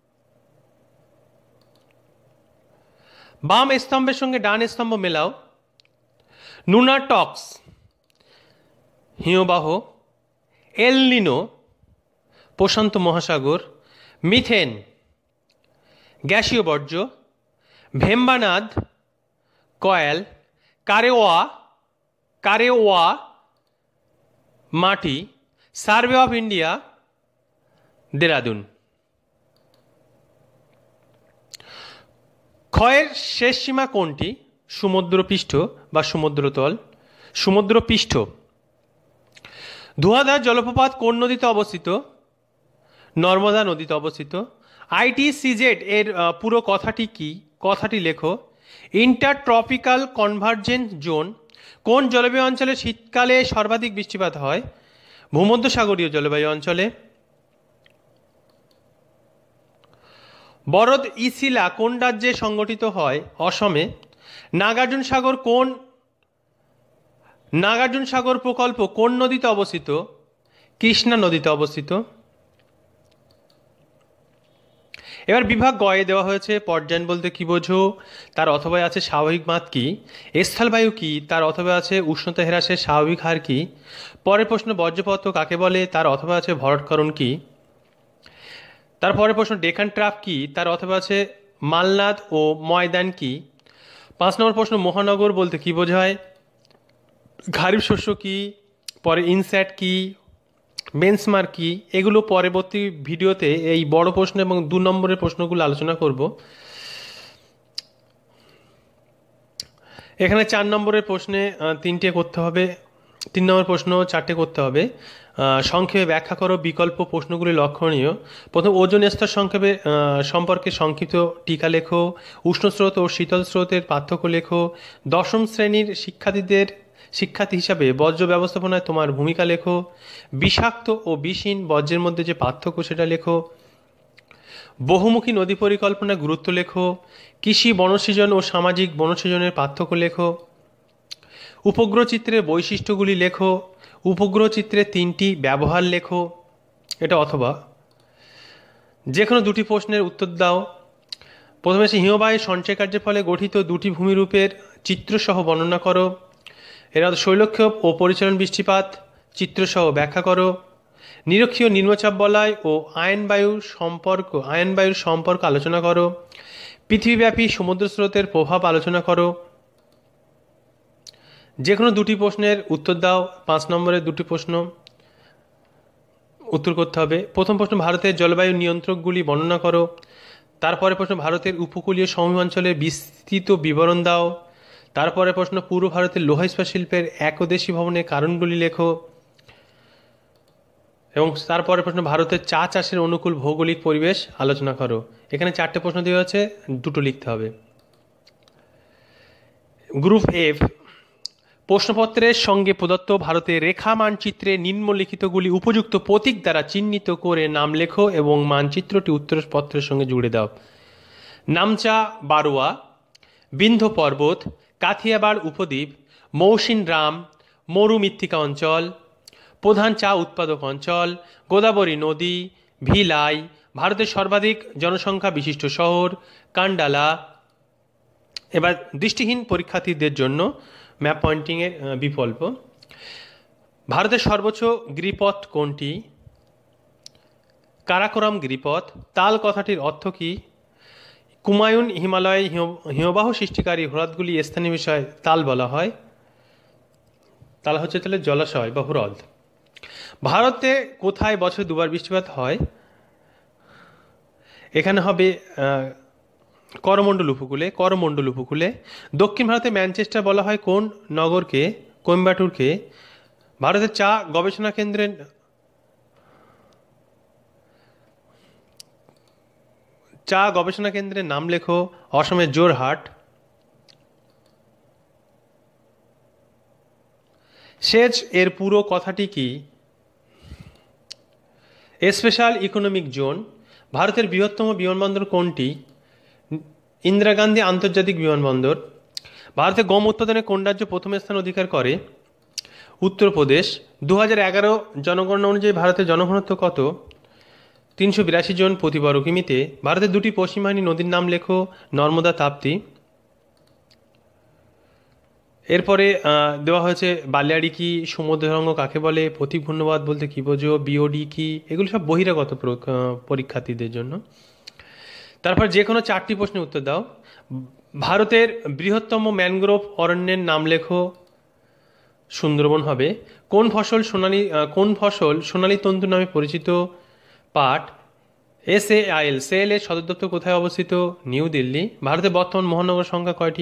বাম স্তম্ভের সঙ্গে ডান স্তম্ভ মেলাও। নুনাটক্স হিমবাহ। এল নিনো প্রশান্ত মহাসাগর। মিথেন গ্যাসীয় বর্জ্য। ভেম্বানাদ কয়েল। কারেওয়া মাটি। Survey of India Dehradun. ক্ষয়ের শেষ সীমা কোনটি? সমুদ্রপৃষ্ঠ বা সমুদ্রতল। সমুদ্রপৃষ্ঠ। ধুয়াধার জলপ্রপাত কোন নদীতে অবস্থিত? নর্মদা নদীতে অবস্থিত। ITCZ এর পুরো কথাটি কি? কথাটি লেখো। Intertropical convergence zone. কোন জলবায়ু অঞ্চলে শীতকালে সর্বাধিক বৃষ্টিপাত হয়? ভূমধ্যসাগরীয় জলবায়ু অঞ্চলে। বরদ ইসিলা কোন রাজ্যে সংগঠিত হয়? অসমে। নাগার্জুন সাগর প্রকল্প কোন নদীতে অবস্থিত? কৃষ্ণা নদীতে অবস্থিত। এবার বিভাগ গয়ে দেওয়া হয়েছে পর্যায়ন বলতে কি বোঝো, তার অথবা আছে স্বাভাবিক মাত্রা কি, স্থলবায়ু কি, তার অথবা আছে উষ্ণতা হ্রাসের স্বাভাবিক হার কি। পরের প্রশ্ন বর্জ্যপদার্থ কাকে বলে, তার অথবা আছে ভরটকরণ কি। তারপরের প্রশ্ন ডেকান ট্রাপ কি, তার অথবা আছে মালনাদ ও ময়দান কি। 5 নম্বর প্রশ্ন মহানগর বলতে কি বোঝায়, খারিফ শস্য কি, পরে ইনস্যাট কি, বেঞ্চমার্ক কি। এগুলো পরবর্তী ভিডিওতে এই বড় প্রশ্ন এবং 2 নম্বরের প্রশ্নগুলো আলোচনা করব। এখানে 4 নম্বরের প্রশ্নে 3টে করতে হবে, 3 নম্বর প্রশ্ন 4টে করতে হবে। সংক্ষেপে ব্যাখ্যা করো বিকল্প প্রশ্নগুলি লক্ষণীয়। প্রথম ওজোন স্তর সংক্ষেপে সম্পর্কে সংক্ষিপ্ত টিকা লেখো। উষ্ণ স্রোত ও শীতল স্রোতের পার্থক্য লেখো। 10ম শ্রেণীর শিক্ষার্থী হিসাবে বর্জ্য ব্যবস্থাপনায় তোমার ভূমিকা লেখো। বিষাক্ত ও বিষহীন বর্জ্যের মধ্যে যে পার্থক্য সেটা লেখো। বহুমুখী নদী পরিকল্পনার গুরুত্ব লেখো। কৃষি বনসৃজন ও সামাজিক বনসৃজনের পার্থক্য লেখো। উপগ্রহ চিত্রের বৈশিষ্ট্যগুলি লেখো। উপগ্রহ চিত্রের 3টি ব্যবহার লেখো। এটা অথবা যে কোনো 2টি প্রশ্নের উত্তর দাও। প্রথমে আছে হিমবাহের সঞ্চয় কার্যের ফলে গঠিত 2টি ভূমিরূপের চিত্রসহ বর্ণনা করো। এরা শৈলক্ষেপ ও পরিচালন বৃষ্টিপাত চিত্রসহ ব্যাখ্যা করো। নিরক্ষীয় নিম্নচাপ বলয় ও আয়নবায়ুর সম্পর্ক আলোচনা করো। পৃথিবীব্যাপী সমুদ্র স্রোতের প্রভাব আলোচনা করো। যে কোনো 2টি প্রশ্নের উত্তর দাও। 5 নম্বরের 2টি প্রশ্ন উত্তর করতে হবে। প্রথম প্রশ্ন ভারতের জলবায়ু নিয়ন্ত্রকগুলি বর্ণনা করো। তারপরে প্রশ্ন ভারতের উপকূলীয় সমভূমি অঞ্চলের বিস্তৃত বিবরণ দাও। তারপরে প্রশ্ন পূর্ব ভারতের লোহা ইস্পাত শিল্পের একদেশী ভবনের কারণগুলি লেখো। এবং তারপরে প্রশ্ন ভারতের চা চাষের অনুকূল ভৌগোলিক পরিবেশ আলোচনা করো। এখানে 4টে প্রশ্ন দেওয়া আছে, 2টো লিখতে হবে। গ্রুপ এফ প্রশ্নপত্রের সঙ্গে প্রদত্ত ভারতের রেখা মানচিত্রে নিম্নলিখিতগুলি উপযুক্ত প্রতীক দ্বারা চিহ্নিত করে নাম লেখো এবং মানচিত্রটি উত্তরপত্রের সঙ্গে জুড়ে দাও। নামচা বারোয়া, বিন্ধ্য পর্বত, কাথিয়াবাড় উপদ্বীপ, মৌসিন রাম, মরুমৃত্তিকা অঞ্চল, প্রধান চা উৎপাদক অঞ্চল, গোদাবরী নদী, ভিলাই, ভারতের সর্বাধিক জনসংখ্যা বিশিষ্ট শহর, কান্ডালা। এবার দৃষ্টিহীন পরীক্ষার্থীদের জন্য ম্যাপ পয়েন্টিংয়ের বিকল্প। ভারতের সর্বোচ্চ গিরিপথ কোনটি? কারাকোরাম গিরিপথ। তাল কথাটির অর্থ কী? কুমায়ুন হিমালয়ে হিমবাহ সৃষ্টিকারী হ্রদগুলি স্থানীয় বিষয়ে তাল বলা হয়। তাল হচ্ছে তাহলে জলাশয় বা হ্রদ। ভারতে কোথায় বছরে দুবার বৃষ্টিপাত হয়? এখানে হবে করমণ্ডল উপকূলে। দক্ষিণ ভারতে ম্যানচেস্টার বলা হয় কোন নগরকে? কোয়েম্বাটুরকে। ভারতের চা গবেষণা কেন্দ্রের নাম লেখো। অসমের জোরহাট। সেচ এর পুরো কথাটি কি? Special economic zone. ভারতের বৃহত্তম বিমানবন্দর কোনটি? ইন্দিরা গান্ধী আন্তর্জাতিক বিমানবন্দর। ভারতে গম উৎপাদনে কোন রাজ্য প্রথম স্থান অধিকার করে? উত্তরপ্রদেশ। 2011 জনগণনা অনুযায়ী ভারতের জনঘনত্ব কত? 382 জন প্রতি বর্গ কিমিতে। ভারতের দুটি পশ্চিমবাহিনী নদীর নাম লেখো। নর্মদা, তাপ্তি। এরপরে দেওয়া হয়েছে বালিয়াড়ি কি, সমুদ্রতরঙ্গ কাকে বলে, প্রতীক ঘূর্ণবাদ বলতে কী বোঝো, বিওডি কি। এগুলো সব বহিরাগত পরীক্ষার্থীদের জন্য। তারপর যে কোনো 4টি প্রশ্নের উত্তর দাও। ভারতের বৃহত্তম ম্যানগ্রোভ অরণ্যের নাম লেখো। সুন্দরবন হবে। কোন ফসল সোনালী তন্তু নামে পরিচিত? পাট। SAIL এর সদর দপ্তর কোথায় অবস্থিত? নিউ দিল্লি। ভারতের বর্তমান মহানগর সংখ্যা কয়টি?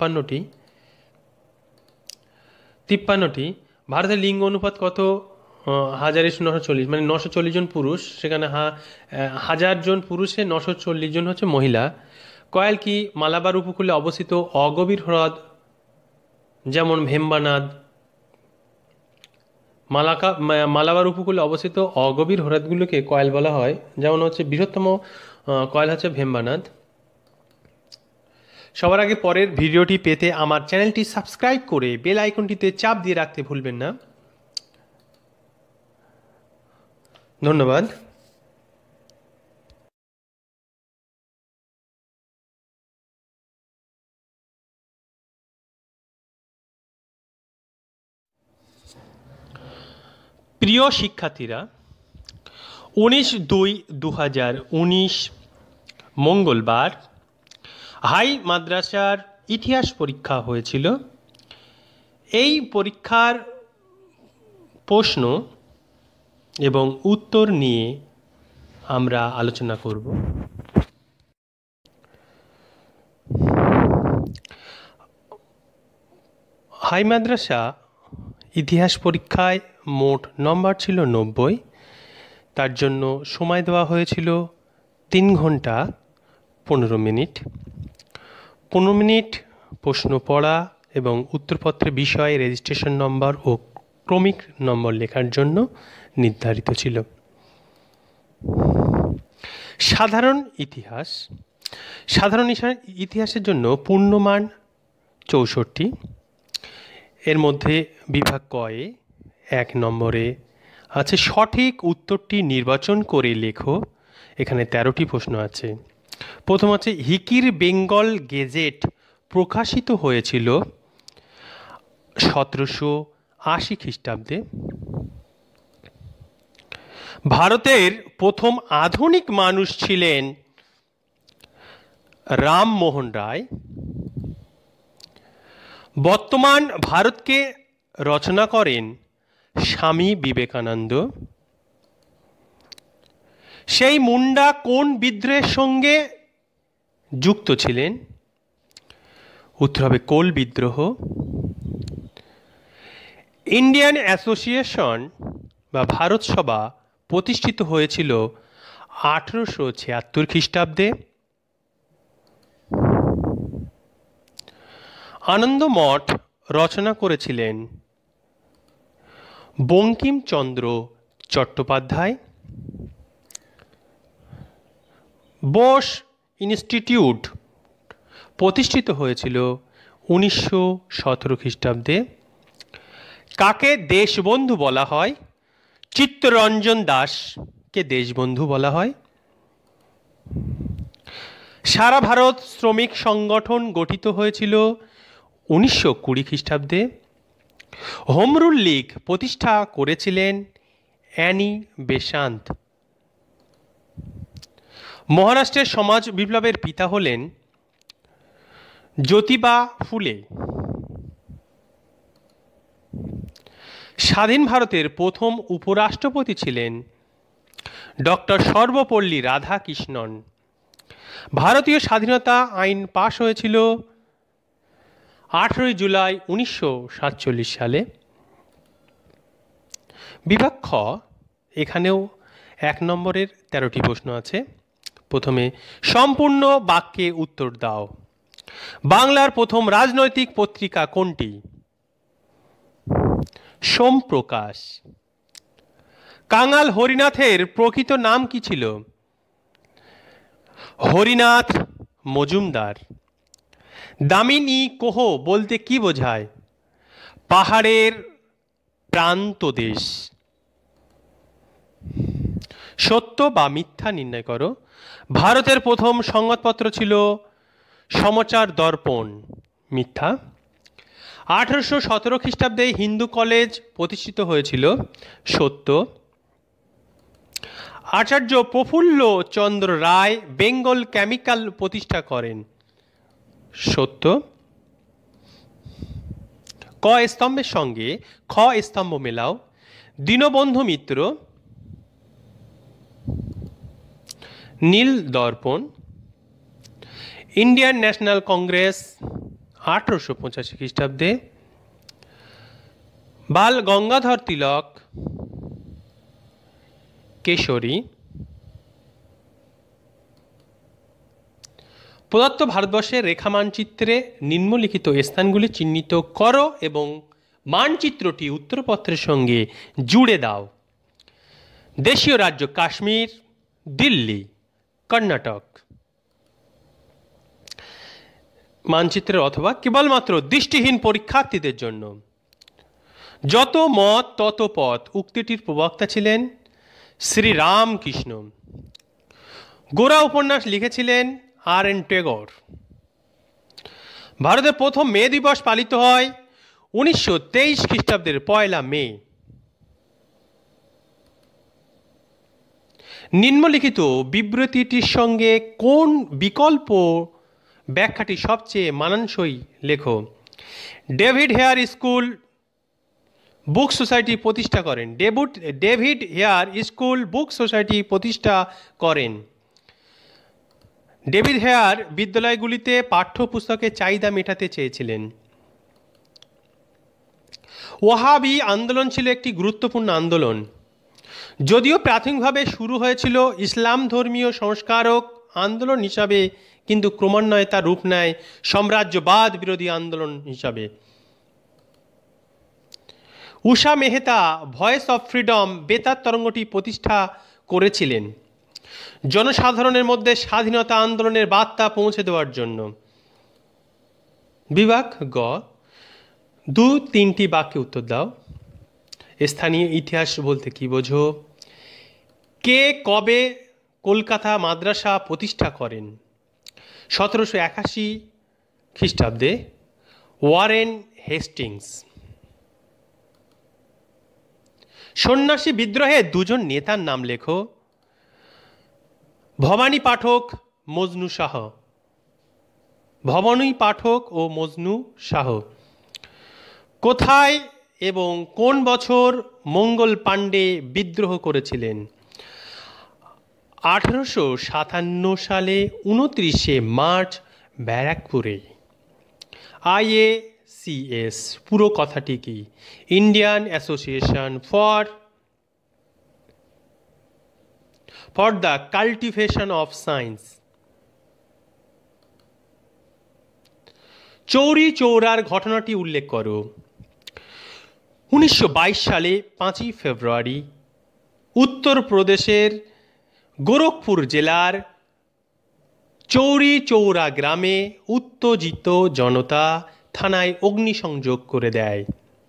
53টি। ভারতের লিঙ্গ অনুপাত কত? 1000:940, মানে 940 জন পুরুষ, সেখানে 1000 জন পুরুষে 940 জন হচ্ছে মহিলা। কয়াল কি মালাবার উপকূলে অবস্থিত অগভীর হ্রদ যেমন ভেম্বানাদ? মালাবার উপকূলে অবস্থিত অগভীর হ্রদগুলোকে কয়াল বলা হয়, যেমন হচ্ছে বৃহত্তম কয়াল হচ্ছে ভেম্বানাদ। সবার আগে পরের ভিডিওটি পেতে আমার চ্যানেলটি সাবস্ক্রাইব করে বেল আইকনটিতে চাপ দিয়ে রাখতে ভুলবেন না। ধন্যবাদ। প্রিয় শিক্ষার্থীরা, 19/2/2019 মঙ্গলবার হাই মাদ্রাসার ইতিহাস পরীক্ষা হয়েছিল। এই পরীক্ষার প্রশ্ন এবং উত্তর নিয়ে আমরা আলোচনা করব। হাই মাদ্রাসা ইতিহাস পরীক্ষায় মোট নম্বর ছিল 90। তার জন্য সময় দেওয়া হয়েছিল 3 ঘন্টা 15 মিনিট। 15 মিনিট প্রশ্ন পড়া এবং উত্তরপত্রের বিষয়ে রেজিস্ট্রেশন নম্বর ও ক্রমিক নম্বর লেখার জন্য নির্ধারিত ছিল। সাধারণ ইতিহাসের জন্য পূর্ণমান 64। এর মধ্যে বিভাগ কয়ে 1 নম্বরে আছে সঠিক উত্তরটি নির্বাচন করে লেখো। এখানে 13টি প্রশ্ন আছে। প্রথম হচ্ছে হিকির বেঙ্গল গেজেট প্রকাশিত হয়েছিল 1780 খ্রিস্টাব্দে। ভারতের প্রথম আধুনিক মানুষ ছিলেন রামমোহন রায়। বর্তমান ভারতকে রচনা করেন স্বামী বিবেকানন্দ। সেই মুন্ডা কোন বিদ্রোহের সঙ্গে যুক্ত ছিলেন? উত্তর হবে কোল বিদ্রোহ। ইন্ডিয়ান অ্যাসোসিয়েশন বা ভারত সভা প্রতিষ্ঠিত হয়েছিল 1876 খ্রিস্টাব্দে। আনন্দ মঠ রচনা করেছিলেন বঙ্কিমচন্দ্র চট্টোপাধ্যায়। বোস ইনস্টিটিউট প্রতিষ্ঠিত হয়েছিল 1917 খ্রিস্টাব্দে। কাকে দেশবন্ধু বলা হয়? চিত্তরঞ্জন দাসকে দেশবন্ধু বলা হয়। সারা ভারত শ্রমিক সংগঠন গঠিত হয়েছিল 1920 খ্রিস্টাব্দে। হোম রুল লীগ প্রতিষ্ঠা করেছিলেন অ্যানি বেসান্ত। মহারাষ্ট্রের সমাজ বিপ্লবের পিতা হলেন জ্যোতিবা ফুলে। স্বাধীন ভারতের প্রথম উপরাষ্ট্রপতি ছিলেন ডক্টর সর্বপল্লী রাধাকৃষ্ণন। ভারতীয় স্বাধীনতা আইন পাশ হয়েছিল 18 জুলাই 1947 সালে। বিভাগ খ, এখানেও 1 নম্বরের 13টি প্রশ্ন আছে। প্রথমে সম্পূর্ণ বাক্যে উত্তর দাও। বাংলার প্রথম রাজনৈতিক পত্রিকা কোনটি? সোমপ্রকাশ। কাঙাল হরিনাথের প্রকৃত নাম কি ছিল? হরিনাথ মজুমদার। দামিনী কোহ বলতে কি বোঝায়? পাহাড়ের প্রান্ত দেশ। সত্য বা মিথ্যা নির্ণয় করো। ভারতের প্রথম সংবাদপত্র ছিল সমাচার দর্পণ। মিথ্যা। 1817 খ্রিস্টাব্দে হিন্দু কলেজ প্রতিষ্ঠিত হয়েছিল। সত্য। আচার্য প্রফুল্ল চন্দ্র রায় বেঙ্গল কেমিক্যাল প্রতিষ্ঠা করেন। সত্য। ক স্তম্ভের সঙ্গে খ স্তম্ভ মেলাও। দীনবন্ধু মিত্র, নীল দর্পণ। ইন্ডিয়ান ন্যাশনাল কংগ্রেস 1885 খ্রিস্টাব্দে। বাল গঙ্গাধর তিলক, কেশরী। প্রদত্ত ভারতবর্ষের রেখা মানচিত্রে নিম্নলিখিত স্থানগুলি চিহ্নিত করো এবং মানচিত্রটি উত্তরপত্রের সঙ্গে জুড়ে দাও। দেশীয় রাজ্য কাশ্মীর, দিল্লি, কর্ণাটক। মানচিত্রের অথবা কেবলমাত্র দৃষ্টিহীন পরীক্ষার্থীদের জন্য। যত মত তত পথ উক্তিটির প্রবক্তা ছিলেন শ্রীরামকৃষ্ণ। গোরা উপন্যাস লিখেছিলেন আর.এন. টেগর। ভারতের প্রথম মে দিবস পালিত হয় 1923 খ্রিস্টাব্দের 1 মে। নিম্নলিখিত বিবৃতিটির সঙ্গে কোন বিকল্প ব্যাখ্যাটি সবচেয়ে মানানসই লেখো। David Hare School Book Society প্রতিষ্ঠা করেন। David Hare School Book Society প্রতিষ্ঠা করেন। ডেভিড হেয়ার বিদ্যালয়গুলিতে পাঠ্যপুস্তকের চাহিদা মেটাতে চেয়েছিলেন। ওয়াহাবি আন্দোলন ছিল একটি গুরুত্বপূর্ণ আন্দোলন। যদিও প্রাথমিকভাবে শুরু হয়েছিল ইসলাম ধর্মীয় সংস্কারক আন্দোলন হিসাবে, কিন্তু ক্রমান্বয়ে তা রূপ নেয় সাম্রাজ্যবাদ বিরোধী আন্দোলন হিসাবে। Usha Mehta Voice of Freedom বেতার তরঙ্গটি প্রতিষ্ঠা করেছিলেন জনসাধারণের মধ্যে স্বাধীনতা আন্দোলনের বার্তা পৌঁছে দেওয়ার জন্য। বিভাগ গ, 2-3টি বাক্যে উত্তর দাও। স্থানীয় ইতিহাস বলতে কি বোঝো? কে কবে কলকাতা মাদ্রাসা প্রতিষ্ঠা করেন? 1781 খ্রিস্টাব্দে ওয়ারেন হেস্টিংস। সন্ন্যাসী বিদ্রোহে 2 নেতার নাম লেখো। ভবানী পাঠক, মজনু শাহ। ভবানী পাঠক ও মজনু শাহ। কোথায় এবং কোন বছর মঙ্গল পাণ্ডে বিদ্রোহ করেছিলেন? 1857 সালে 29শে মার্চ ব্যারাকপুরে। IACS পুরো কথাটি কি? Indian Association for the Cultivation of Science. Chauri চৌরার ঘটনাটি উল্লেখ করো। 1922 সালে 5ই ফেব্রুয়ারি উত্তরপ্রদেশের গোরখপুর জেলার চৌরি চৌরা গ্রামে উত্তেজিত জনতা থানায় অগ্নিসংযোগ করে দেয়।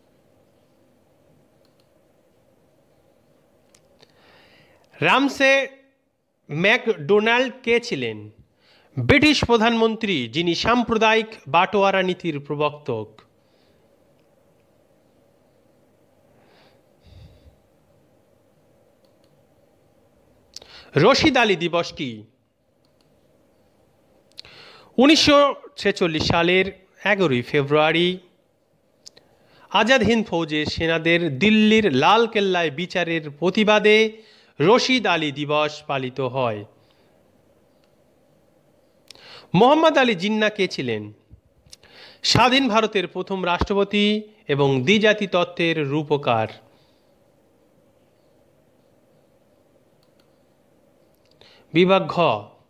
রামসে ম্যাকডোনাল্ড কে ছিলেন? ব্রিটিশ প্রধানমন্ত্রী যিনি সাম্প্রদায়িক বাটোয়ারা নীতির প্রবর্তক। রশিদ আলী দিবস কি? 1946 সালের 11ই ফেব্রুয়ারি আজাদ হিন্দ ফৌজের সেনাদের দিল্লির লাল কেল্লায় বিচারের প্রতিবাদে রশিদ আলী দিবস পালিত হয়। মোহাম্মদ আলী জিন্নাহ কে ছিলেন? স্বাধীন ভারতের প্রথম রাষ্ট্রপতি এবং দ্বিজাতি তত্ত্বের রূপকার। বিভাগ ঘ,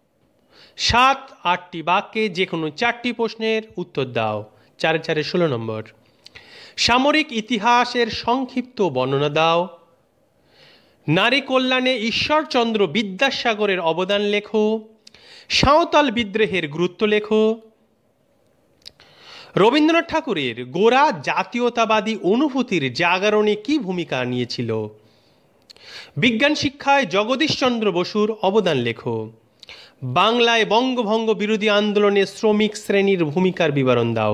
7-8টি বাক্যে যে কোনো 4টি প্রশ্নের উত্তর দাও। 4-4 16 নম্বর। সামরিক ইতিহাসের সংক্ষিপ্ত বর্ণনা দাও। নারী কল্যাণে ঈশ্বরচন্দ্র বিদ্যাসাগরের অবদান লেখো। সাঁওতাল বিদ্রোহের গুরুত্ব লেখো। রবীন্দ্রনাথ ঠাকুরের গোঁড়া জাতীয়তাবাদী অনুভূতির জাগরণে কি ভূমিকা নিয়েছিল? বিজ্ঞান শিক্ষায় জগদীশচন্দ্র বসুর অবদান লেখো। বাংলায় বঙ্গভঙ্গ বিরোধী আন্দোলনে শ্রমিক শ্রেণীর ভূমিকার বিবরণ দাও।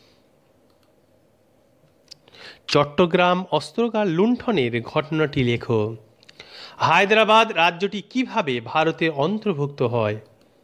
চট্টগ্রাম অস্ত্রাগার লুণ্ঠনের ঘটনাটি লেখো। হায়দ্রাবাদ রাজ্যটি কিভাবে ভারতে অন্তর্ভুক্ত হয়?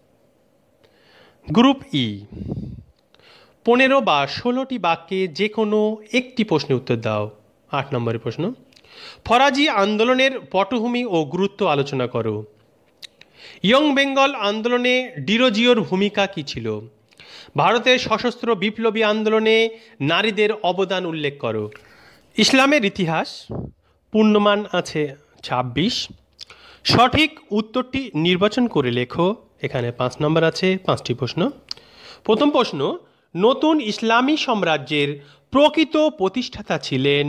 গ্রুপ ই। 15 বা 16টি বাক্যে যে কোনো একটি প্রশ্নের উত্তর দাও। 8 নম্বরের প্রশ্ন। ফরাজি আন্দোলনের পটভূমি ও গুরুত্ব আলোচনা করো। ইয়ং বেঙ্গল আন্দোলনে ডিরোজিওর ভূমিকা কী ছিল? ভারতের সশস্ত্র বিপ্লবী আন্দোলনে নারীদের অবদান উল্লেখ করো। ইসলামের ইতিহাস, পূর্ণমান আছে 26। সঠিক উত্তরটি নির্বাচন করে লেখো। এখানে 5 নম্বর আছে, 5টি প্রশ্ন। প্রথম প্রশ্ন, নতুন ইসলামী সাম্রাজ্যের প্রকৃত প্রতিষ্ঠাতা ছিলেন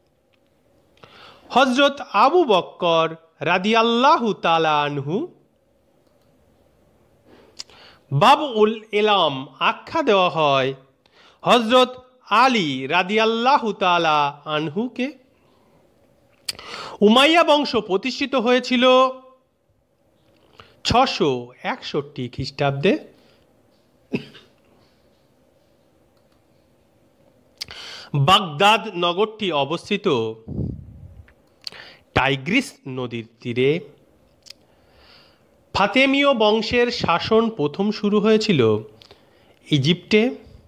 হযরত আবু বকর রাদিয়াল্লাহু তাআলা আনহু। বাবউল ইলম আখ্যা দেওয়া হয় হযরত আলী রাদিয়াল্লাহু তাআলা আনহুকে। উমাইয়া বংশ প্রতিষ্ঠিত হয়েছিল 661 খ্রিস্টাব্দে। বাগদাদ নগরটি অবস্থিত টাইগ্রিস নদীর তীরে। ফাতেমীয় বংশের শাসন প্রথম শুরু হয়েছিল ইজিপ্টে।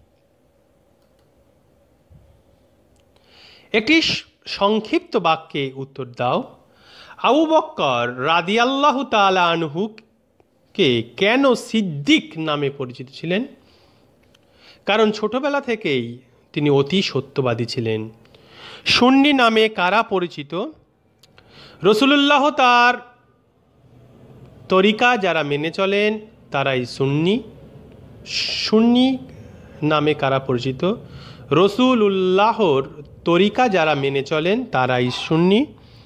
একটি সংক্ষিপ্ত বাক্যে উত্তর দাও। আবু বকর রাদিয়াল্লাহু তাআলা আনহুকে কেন সিদ্দিক নামে পরিচিত ছিলেন? কারণ ছোটবেলা থেকেই তিনি অতি সত্যবাদী ছিলেন। সুন্নি নামে কারা পরিচিত? রাসূলুল্লাহ তার তরিকা যারা মেনে চলেন তারাই সুন্নি। সুন্নি নামে কারা পরিচিত? রাসূলুল্লাহর তরিকা যারা মেনে চলেন তারাই সুন্নি।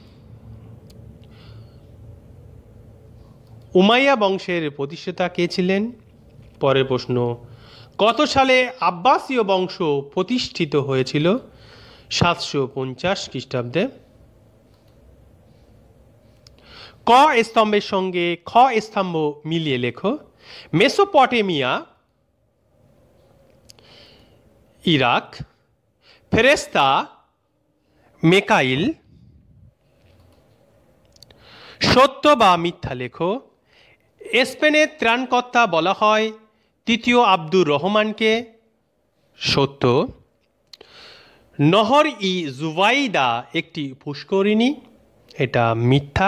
উমাইয়া বংশের প্রতিষ্ঠাতা কে ছিলেন? পরের প্রশ্ন, কত সালে আব্বাসীয় বংশ প্রতিষ্ঠিত হয়েছিল? 750 খ্রিস্টাব্দে। ক স্তম্ভের সঙ্গে খ স্তম্ভ মিলিয়ে লেখো। মেসোপটেমিয়া, ইরাক, ফেরেস্তা, মেকাইল। সত্য বা মিথ্যা লেখো। স্পেনের ত্রাণকর্তা বলা হয় তৃতীয় আব্দুর রহমানকে। সত্য। নহর ই জুবাইদা একটি পুষ্করিণী, এটা মিথ্যা।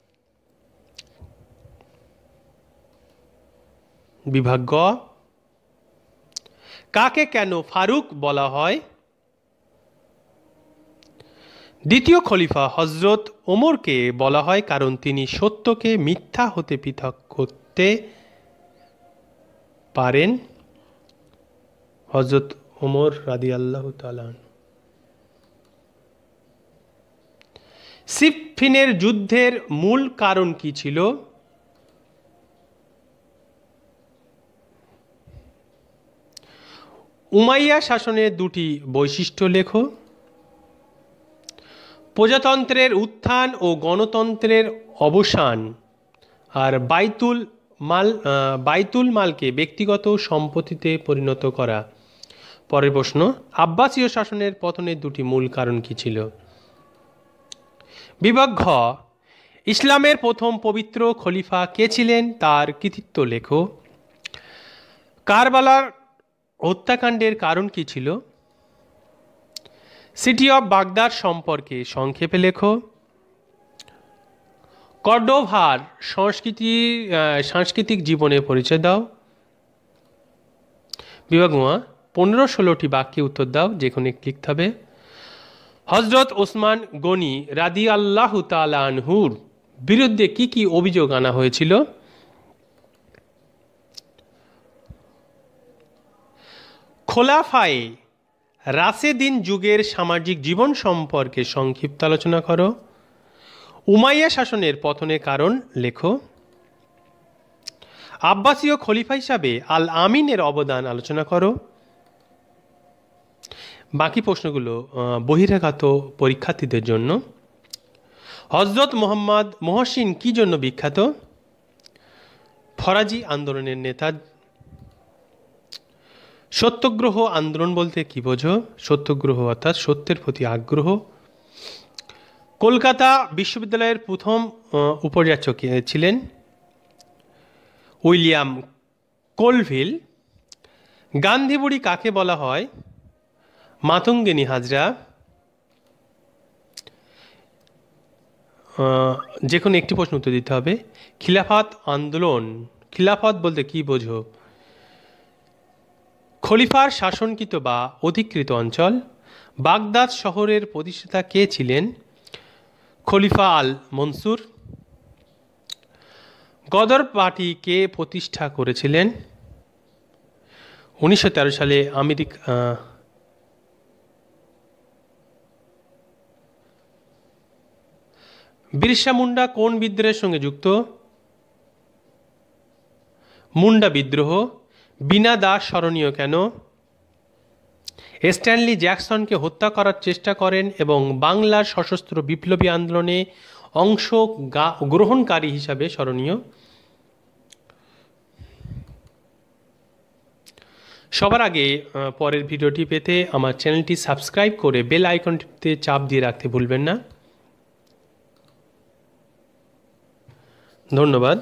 বিভাগ গ, কাকে কেন ফারুক বলা হয়? দ্বিতীয় খলিফা হযরত ওমরকে বলা হয় কারণ তিনি সত্যকে মিথ্যা হতে পৃথক করতে পারেন। হযরত ওমর রাদিয়াল্লাহু তাআলা আনহু। সিফফিনের যুদ্ধের মূল কারণ কি ছিল? উমাইয়া শাসনের দুটি বৈশিষ্ট্য লেখো। প্রজাতন্ত্রের উত্থান ও গণতন্ত্রের অবসান। আর বাইতুল মালকে ব্যক্তিগত সম্পত্তিতে পরিণত করা। পরের প্রশ্ন, আব্বাসীয় শাসনের পতনের দুটি মূল কারণ কি ছিল? বিভাগ ঘ, ইসলামের প্রথম পবিত্র খলিফা কে ছিলেন, তার কৃতিত্ব লেখো। কারবালার হত্যাকাণ্ডের কারণ কি ছিল? সিটি অফ বাগদাদ সম্পর্কে সংক্ষেপে লেখো। কর্ডোভার সাংস্কৃতিক জীবনে পরিচয় দাও। বিভাগ গ, 15-16টি বাক্যে উত্তর দাও, যে কোনো একটি লিখতে হবে। হযরত ওসমান গনি রাদিয়াল্লাহু তাআলা আনহুর বিরুদ্ধে কি কি অভিযোগ আনা হয়েছিল? খোলাফায়ে রাশেদিন যুগের সামাজিক জীবন সম্পর্কে সংক্ষিপ্ত আলোচনা করো। উমাইয়া শাসনের পতনের কারণ লেখো। আব্বাসীয় খলিফা হিসাবে আল আমিনের অবদান আলোচনা করো। বাকি প্রশ্নগুলো বহিরাগত পরীক্ষার্থীদের জন্য। হযরত মোহাম্মদ মহসিন কি জন্য বিখ্যাত? ফরাজি আন্দোলনের নেতা। সত্যগ্রহ আন্দোলন বলতে কি বোঝো? সত্যগ্রহ অর্থাৎ সত্যের প্রতি আগ্রহ। কলকাতা বিশ্ববিদ্যালয়ের প্রথম উপাচার্য কে ছিলেন? William Colvile. গান্ধী বুড়ি কাকে বলা হয়? মাতঙ্গিনী হাজরা। যে কোনো একটি প্রশ্ন উত্তর দিতে হবে। খিলাফত আন্দোলন, খিলাফত বলতে কি বোঝো? খলিফার শাসনকৃত বা অধিকৃত অঞ্চল। বাগদাদ শহরের প্রতিষ্ঠাতা কে ছিলেন? খলিফা আল মনসুর। গদর পার্টি কে প্রতিষ্ঠা করেছিলেন? 1913 সালে বিরসা মুন্ডা কোন বিদ্রোহের সঙ্গে যুক্ত? মুন্ডা বিদ্রোহ। বিনা দাস স্মরণীয় কেন? স্ট্যানলি জ্যাকসনকে হত্যা করার চেষ্টা করেন এবং বাংলার সশস্ত্র বিপ্লবী আন্দোলনে অংশগ্রহণকারী হিসাবে স্মরণীয়। সবার আগে পরের ভিডিওটি পেতে আমার চ্যানেলটি সাবস্ক্রাইব করে বেল আইকনটিতে চাপ দিয়ে রাখতে ভুলবেন না। ধন্যবাদ।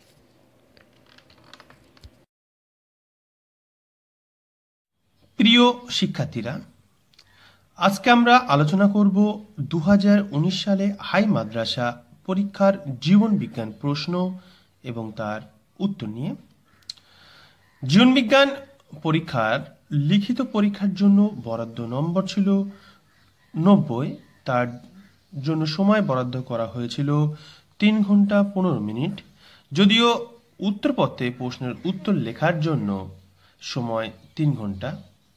প্রিয় শিক্ষার্থীরা, আজকে আমরা আলোচনা করব 2019 সালে হাই মাদ্রাসা পরীক্ষার জীবন বিজ্ঞান প্রশ্ন এবং তার উত্তর নিয়ে। জীবন বিজ্ঞান পরীক্ষার লিখিত পরীক্ষার জন্য বরাদ্দ নম্বর ছিল 90। তার জন্য সময় বরাদ্দ করা হয়েছিল 3 ঘন্টা 15 মিনিট। যদিও উত্তরপত্রে প্রশ্নের উত্তর লেখার জন্য সময় 3 ঘন্টা।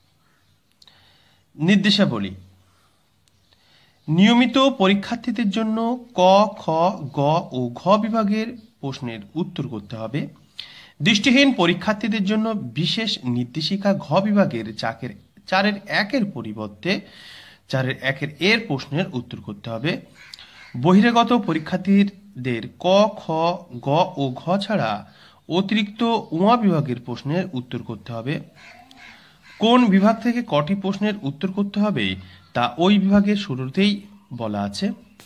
নির্দেশাবলী: নিয়মিত পরীক্ষার্থীদের জন্য ক, খ, গ ও ঘ বিভাগের প্রশ্নের উত্তর করতে হবে। দৃষ্টিহীন পরীক্ষার্থীদের জন্য বিশেষ নির্দেশিকা ঘ বিভাগের 4-1 পরিবর্তে 4-1 এর প্রশ্নের উত্তর করতে হবে। বহিরাগত পরীক্ষার্থীদের ক, খ, গ ও ঘ ছাড়া অতিরিক্ত উমা বিভাগের প্রশ্নের উত্তর করতে হবে। কোন বিভাগ থেকে কটি প্রশ্নের উত্তর করতে হবে তা ওই বিভাগের শুরুতেই বলা আছে।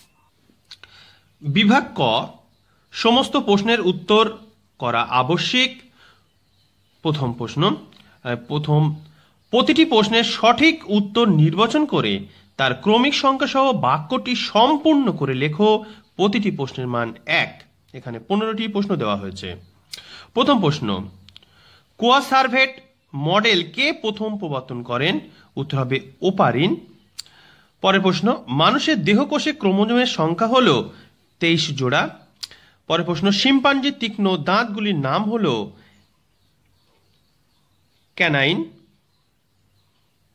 বিভাগ ক, সমস্ত প্রশ্নের উত্তর করা আবশ্যিক। প্রথম প্রশ্ন, প্রতিটি প্রশ্নের সঠিক উত্তর নির্বাচন করে তার ক্রমিক সংখ্যা সহ বাক্যটি সম্পূর্ণ করে লেখো। প্রতিটি প্রশ্নের মান 1। এখানে 15টি প্রশ্ন দেওয়া হয়েছে। প্রথম প্রশ্ন, কোয়াসার্ভেট মডেল কে প্রথম প্রবর্তন করেন? উত্তর হবে ওপারিন। পরের প্রশ্ন, মানুষের দেহকোষে ক্রোমোজোমের সংখ্যা হলো 23 জোড়া। পরের প্রশ্ন, শিম্পাঞ্জির তীক্ষ্ণ দাঁতগুলির নাম হলো ক্যানাইন।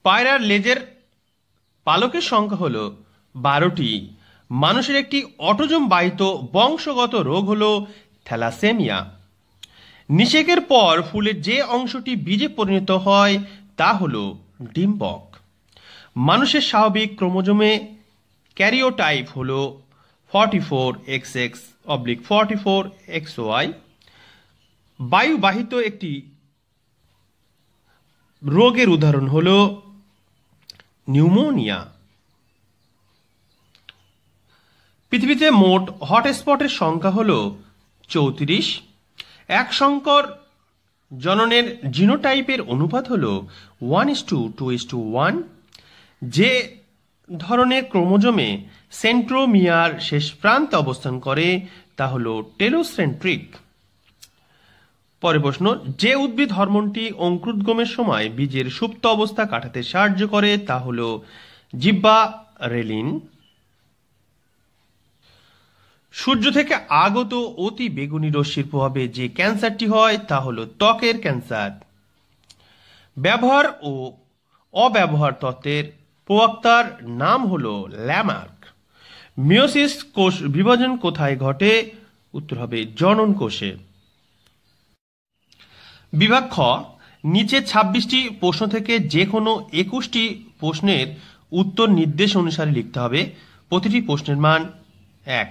পায়রার লেজের পালকের সংখ্যা হলো 12টি। মানুষের একটি অটোজোম বাহিত বংশগত রোগ হলো থ্যালাসেমিয়া। নিষেকের পর ফুলের যে অংশটি বীজে পরিণত হয় তা হলো ডিম্বক। মানুষের স্বাভাবিক ক্রোমোজোমে ক্যারিওটাইপ হলো 44XX/44XY। বায়ুবাহিত একটি রোগের উদাহরণ হলো নিউমোনিয়া। পৃথিবীতে মোট হটস্পটের সংখ্যা হলো 34। এক সংকর জননের জিনোটাইপের অনুপাত হলো 1:2:1। যে ধরনের ক্রোমোজোমে সেন্ট্রোমিয়ার শেষ প্রান্তে অবস্থান করে তা হলো টেলোসেন্ট্রিক। পরের প্রশ্ন, যে উদ্ভিদ হরমোনটি অঙ্কুরোদ্গমের সময় বীজের সুপ্ত অবস্থা কাটাতে সাহায্য করে তা হলো জিব্বারেলিন। সূর্য থেকে আগত অতি বেগুনি রশ্মির প্রভাবে যে ক্যান্সারটি হয় তা হলো ত্বকের ক্যান্সার। ব্যবহার ও অব্যবহার তত্ত্বের প্রবক্তার নাম হলো ল্যামার্ক। মিয়োসিস কোষ বিভাজন কোথায় ঘটে? উত্তর হবে জনন কোষে। বিভাগ খ, নিচে 26টি প্রশ্ন থেকে যে কোনো 21টি প্রশ্নের উত্তর নির্দেশ অনুসারে লিখতে হবে। প্রতিটি প্রশ্নের মান 1।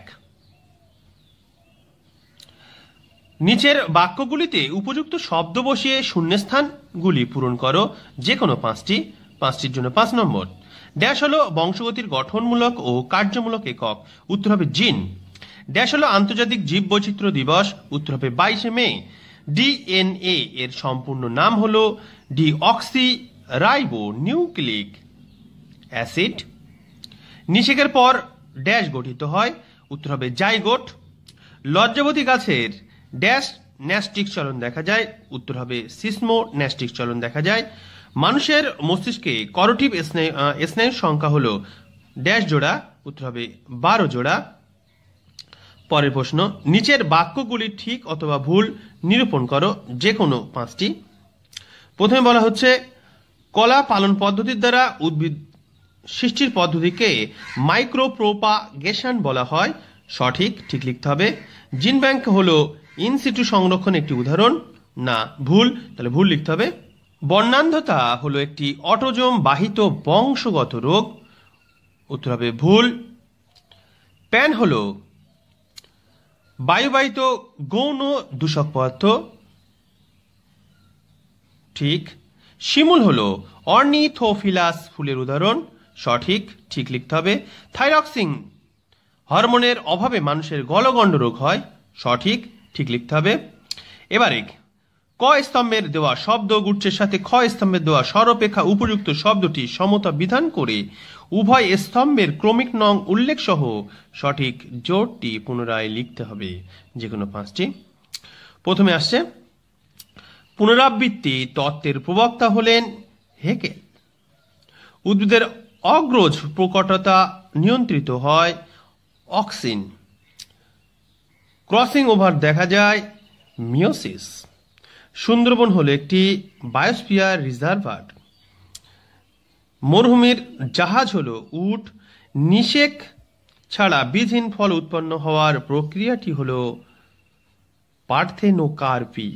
নিচের বাক্যগুলিতে উপযুক্ত শব্দ বসিয়ে শূন্যস্থানগুলি পূরণ করো, যে কোনো 5টির জন্য 5 নম্বর। ড্যাশ হলো বংশগতির গঠনমূলক ও কার্যমূলক একক, উত্তর হবে জিন। ড্যাশ হলো আন্তর্জাতিক জীববৈচিত্র্য দিবস, উত্তর হবে 22শে মে। ডিএনএ এর সম্পূর্ণ নাম হলো ডিঅক্সিরাইবো নিউক্লিক অ্যাসিড। নিষেকের পর ড্যাশ গঠিত হয়, উত্তর হবে জাইগোট। লজ্জাবতী গাছের ড্যাশ ন্যাস্টিক চলন দেখা যায়, উত্তর হবে সিসমো ন্যাস্টিক চলন দেখা যায়। মানুষের মস্তিষ্কে করোটিভ স্নায়ুর সংখ্যা হলো ড্যাশ জোড়া, উত্তর হবে 12 জোড়া। পরের প্রশ্ন, নিচের বাক্যগুলি ঠিক অথবা ভুল নিরূপণ করো, যে কোনো 5টি। প্রথমে বলা হচ্ছে কলা পালন পদ্ধতির দ্বারা উদ্ভিদ সৃষ্টির পদ্ধতিকে মাইক্রোপ্রোপাগেশন বলা হয়, সঠিক, ঠিক লিখতে হবে। জিন ব্যাংক হলো ইনসিটু সংরক্ষণ একটি উদাহরণ, না, ভুল, তাহলে ভুল লিখতে হবে। বর্ণান্ধতা হলো একটি অটোজোম বাহিত বংশগত রোগ, উত্তর হবে ভুল। প্যান হলো বায়ুবাহিত গৌণ দূষক পদার্থ, ঠিক। শিমুল হলো অর্নিথোফিলাস ফুলের উদাহরণ, সঠিক, ঠিক লিখতে হবে। থাইরক্সিন হরমোনের অভাবে মানুষের গলগণ্ড রোগ হয়, সঠিক, ঠিক লিখতে হবে। এবারে ক স্তম্ভের দেওয়া শব্দ গুচ্ছের সাথে খ স্তম্ভের দেওয়া সর্বাপেক্ষা উপযুক্ত শব্দটি সমতা বিধান করে উভয় স্তম্ভের ক্রমিক নং উল্লেখ সহ সঠিক জোটটি পুনরায় লিখতে হবে, যে কোনো 5টি। প্রথমে আসছে পুনরাবৃত্তি তত্ত্বের প্রবক্তা হলেন হেকেল। উদ্ভিদের অগ্রজ প্রকটতা নিয়ন্ত্রিত হয় অক্সিন। ক্রসিং ওভার দেখা যায় মিয়োসিস। সুন্দরবন হলো একটি বায়োস্ফিয়ার রিজার্ভার। মরুভূমির জাহাজ হলো উট। নিষেক ছাড়া বীজহীন ফল উৎপন্ন হওয়ার প্রক্রিয়াটি হলো পার্থেনোকার্পি।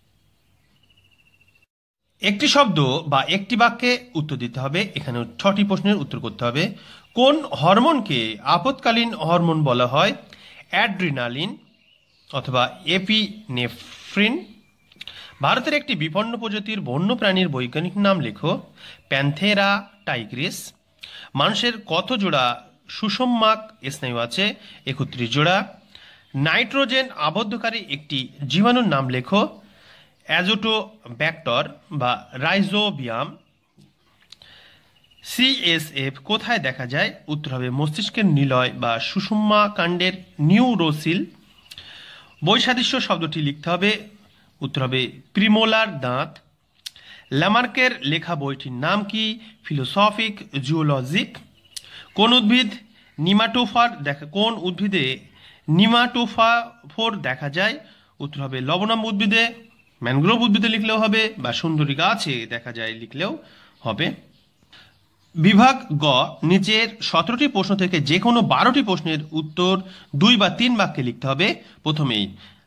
একটি শব্দ বা একটি বাক্যে উত্তর দিতে হবে। এখানে 6টি প্রশ্নের উত্তর করতে হবে। কোন হরমোনকে আপৎকালীন হরমোন বলা হয়? অ্যাড্রিনালিন অথবা এপিনেফ্রিন। ভারতের একটি বিপন্ন প্রজাতির বন্যপ্রাণীর বৈজ্ঞানিক নাম লেখো। Panthera tigris. মানুষের কত জোড়া সুষুম্নাক স্নায়ু আছে? 31 জোড়া। নাইট্রোজেন আবদ্ধকারী একটি জীবাণুর নাম লেখো। অ্যাজোটোব্যাক্টর বা রাইজোবিয়াম। সিএসএফ কোথায় দেখা যায়? উত্তর হবে মস্তিষ্কের নিলয় বা সুষুম্না কাণ্ডের নিউরোসিল। বৈসাদৃশ্য শব্দটি লিখতে হবে, উত্তর হবে প্রিমোলার দাঁত। ল্যামার্কের লেখা বইটির নাম কি? Philosophic zoologic. কোন উদ্ভিদে নিমাটোফোর দেখা যায়? উত্তর হবে লবণাম্ব উদ্ভিদে। ম্যানগ্রোভ উদ্ভিদে লিখলেও হবে, বা সুন্দরী গাছে দেখা যায় লিখলেও হবে। বিভাগ গ, নিচের 17টি প্রশ্ন থেকে যে কোনো 12টি প্রশ্নের উত্তর 2 বা 3 বাক্যে লিখতে হবে। প্রথমেই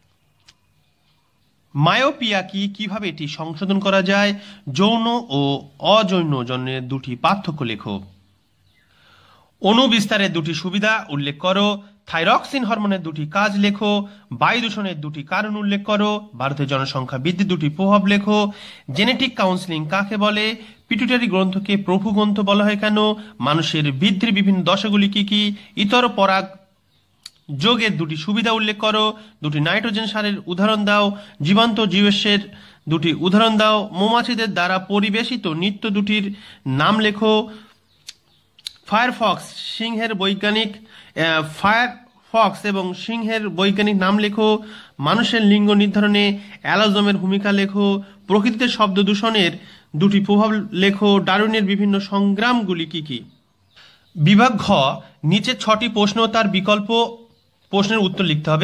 মায়োপিয়া কি, কিভাবে এটি সংশোধন করা যায়, যৌন ও অযৌন জন্মের দুটি পার্থক্য লেখো, অণু বিস্তারের দুটি সুবিধা উল্লেখ করো, থাইরক্সিন হরমোনের দুটি কাজ লেখো, বায়ু দূষণের দুটি কারণ উল্লেখ করো, ভারতের জনসংখ্যা বৃদ্ধির দুটি প্রভাব লেখো, জেনেটিক কাউন্সিলিং কাকে বলে, পিটুইটারি গ্রন্থকে প্রভু গ্রন্থ বলা হয় কেন, মানুষের বৃদ্ধির বিভিন্ন দশাগুলি কি কি, ইতর পরাগ যোগের দুটি সুবিধা উল্লেখ করো, দুটি নাইট্রোজেন সারের উদাহরণ দাও, জীবন্ত জীবের দুটি উদাহরণ দাও, মৌমাছিদের দ্বারা পরিবেশিত নৃত্য দুটির নাম লেখো, ফায়ারফক্স এবং সিংহের বৈজ্ঞানিক নাম লেখো, মানুষের লিঙ্গ নির্ধারণে অ্যালাজমের ভূমিকা লেখো, প্রকৃতিতে শব্দ দূষণের দুটি প্রভাব লেখো, ডারউইনের বিভিন্ন সংগ্রামগুলি কি কি। বিভাগ ঘ, নিচে 6টি প্রশ্ন তার বিকল্প প্রশ্নের উত্তর লিখতে হবে।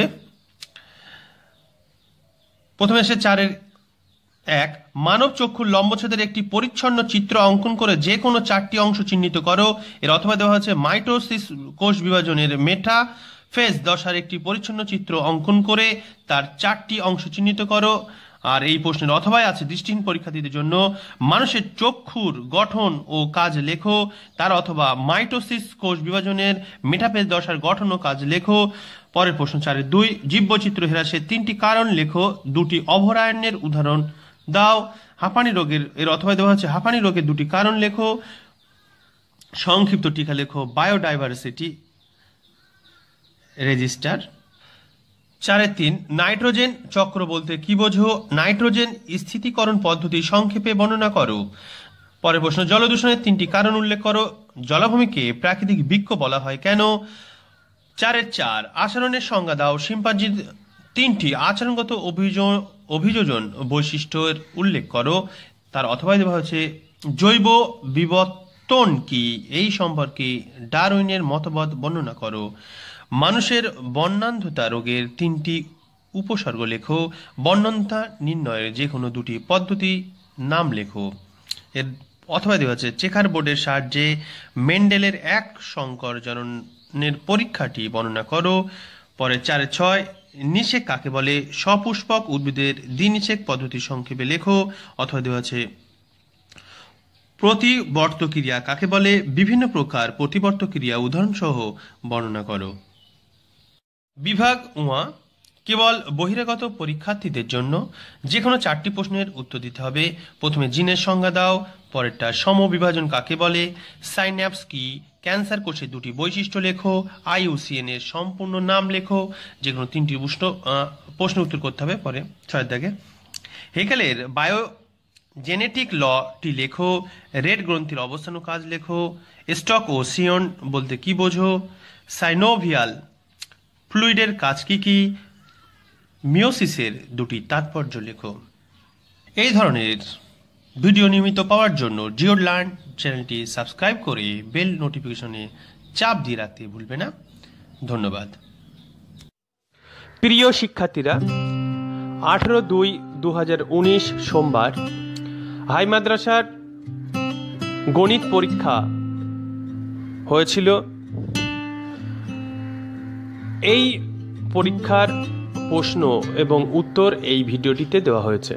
প্রথমে এসে 4-1, মানব চক্ষুর লম্বচ্ছেদের একটি পরিচ্ছন্ন চিত্র অঙ্কন করে যে কোনো 4টি অংশ চিহ্নিত করো। এর অথবা দেওয়া হচ্ছে মাইটোসিস কোষ বিভাজনের মেটাফেজ দশার একটি পরিচ্ছন্ন চিত্র অঙ্কন করে তার 4টি অংশ চিহ্নিত করো। আর এই প্রশ্নের অথবাই আছে দৃষ্টিহীন পরীক্ষার্থীদের জন্য, মানুষের চক্ষুর গঠন ও কাজ লেখো, তার অথবা মাইটোসিস কোষ বিভাজনের মেটাফেজ দশার গঠন ও কাজ লেখো। পরের প্রশ্ন 4-2, জীববৈচিত্র্য হ্রাসের 3টি কারণ লেখো, 2টি অভয়ারণ্যের উদাহরণ দাও, হাঁপানি রোগের এর অথবা দেওয়া হচ্ছে হাঁপানি রোগের 2টি কারণ লেখো, সংক্ষিপ্ত টিকা লেখো, বায়োডাইভার্সিটি রেজিস্টার। 4-3, নাইট্রোজেন চক্র বলতে কি বোঝো, নাইট্রোজেন স্থিতিকরণ পদ্ধতি সংক্ষেপে বর্ণনা করো। পরের প্রশ্ন, জলদূষণের 3টি কারণ উল্লেখ করো, জলাভূমিকে প্রাকৃতিক বৃক্ষ বলা হয় কেন। 4-4, আচরণের সংজ্ঞা দাও, শিম্পাঞ্জির 3টি আচরণগত অভিযোজন বৈশিষ্ট্যের উল্লেখ করো। তার অথবা দেওয়া হচ্ছে জৈব বিবর্তন কি, এই সম্পর্কে ডারউইনের মতবাদ বর্ণনা করো। মানুষের বর্ণান্ধতা রোগের 3টি উপসর্গ লেখো, বর্ণান্ধতা নির্ণয়ের যে কোনো 2টি পদ্ধতি নাম লেখো। এর অথবা দেওয়া হচ্ছে চেকার বোর্ডের সাহায্যে মেন্ডেলের এক সংকর জননের পরীক্ষাটি বর্ণনা করো। পরে 4-6, নিষেক কাকে বলে, সপুষ্পক উদ্ভিদের দ্বিনিষেক পদ্ধতি সংক্ষেপে লেখো। অথবা দেওয়া আছে প্রতিবর্ত ক্রিয়া কাকে বলে, বিভিন্ন প্রকার প্রতিবর্ত ক্রিয়া উদাহরণ সহ বর্ণনা করো। বিভাগ উয়া, কেবল বহিরাগত পরীক্ষার্থীদের জন্য যে কোনো 4টি প্রশ্নের উত্তর দিতে হবে। প্রথমে জিনের সংজ্ঞা দাও, পরেরটা সমবিভাজন কাকে বলে, সাইন্যাপস কি, ক্যান্সার কোষের 2টি বৈশিষ্ট্য লেখো, IUCN এর সম্পূর্ণ নাম লেখো। যে কোনো 3টি প্রশ্ন উত্তর করতে হবে। পরে 6 হেকেলের বায়োজেনেটিক লটি লেখো, রেড গ্রন্থির অবস্থান ও কাজ লেখো, স্টক ও সিয়ন বলতে কি বোঝো, সাইনোভিয়াল ফ্লুইডের কাজ কি কি, মিওসিসের 2টি তাৎপর্য লেখো। এই ধরনের ভিডিও নিয়মিত পাওয়ার জন্য জিওড লার্ন চ্যানেলটি সাবস্ক্রাইব করে বেল নোটিফিকেশনে চাপ দিয়ে রাখতে ভুলবে না। ধন্যবাদ। প্রিয় শিক্ষার্থীরা, 18/2/2019 সোমবার হাই মাদ্রাসার গণিত পরীক্ষা হয়েছিল। এই পরীক্ষার প্রশ্ন এবং উত্তর এই ভিডিওটিতে দেওয়া হয়েছে।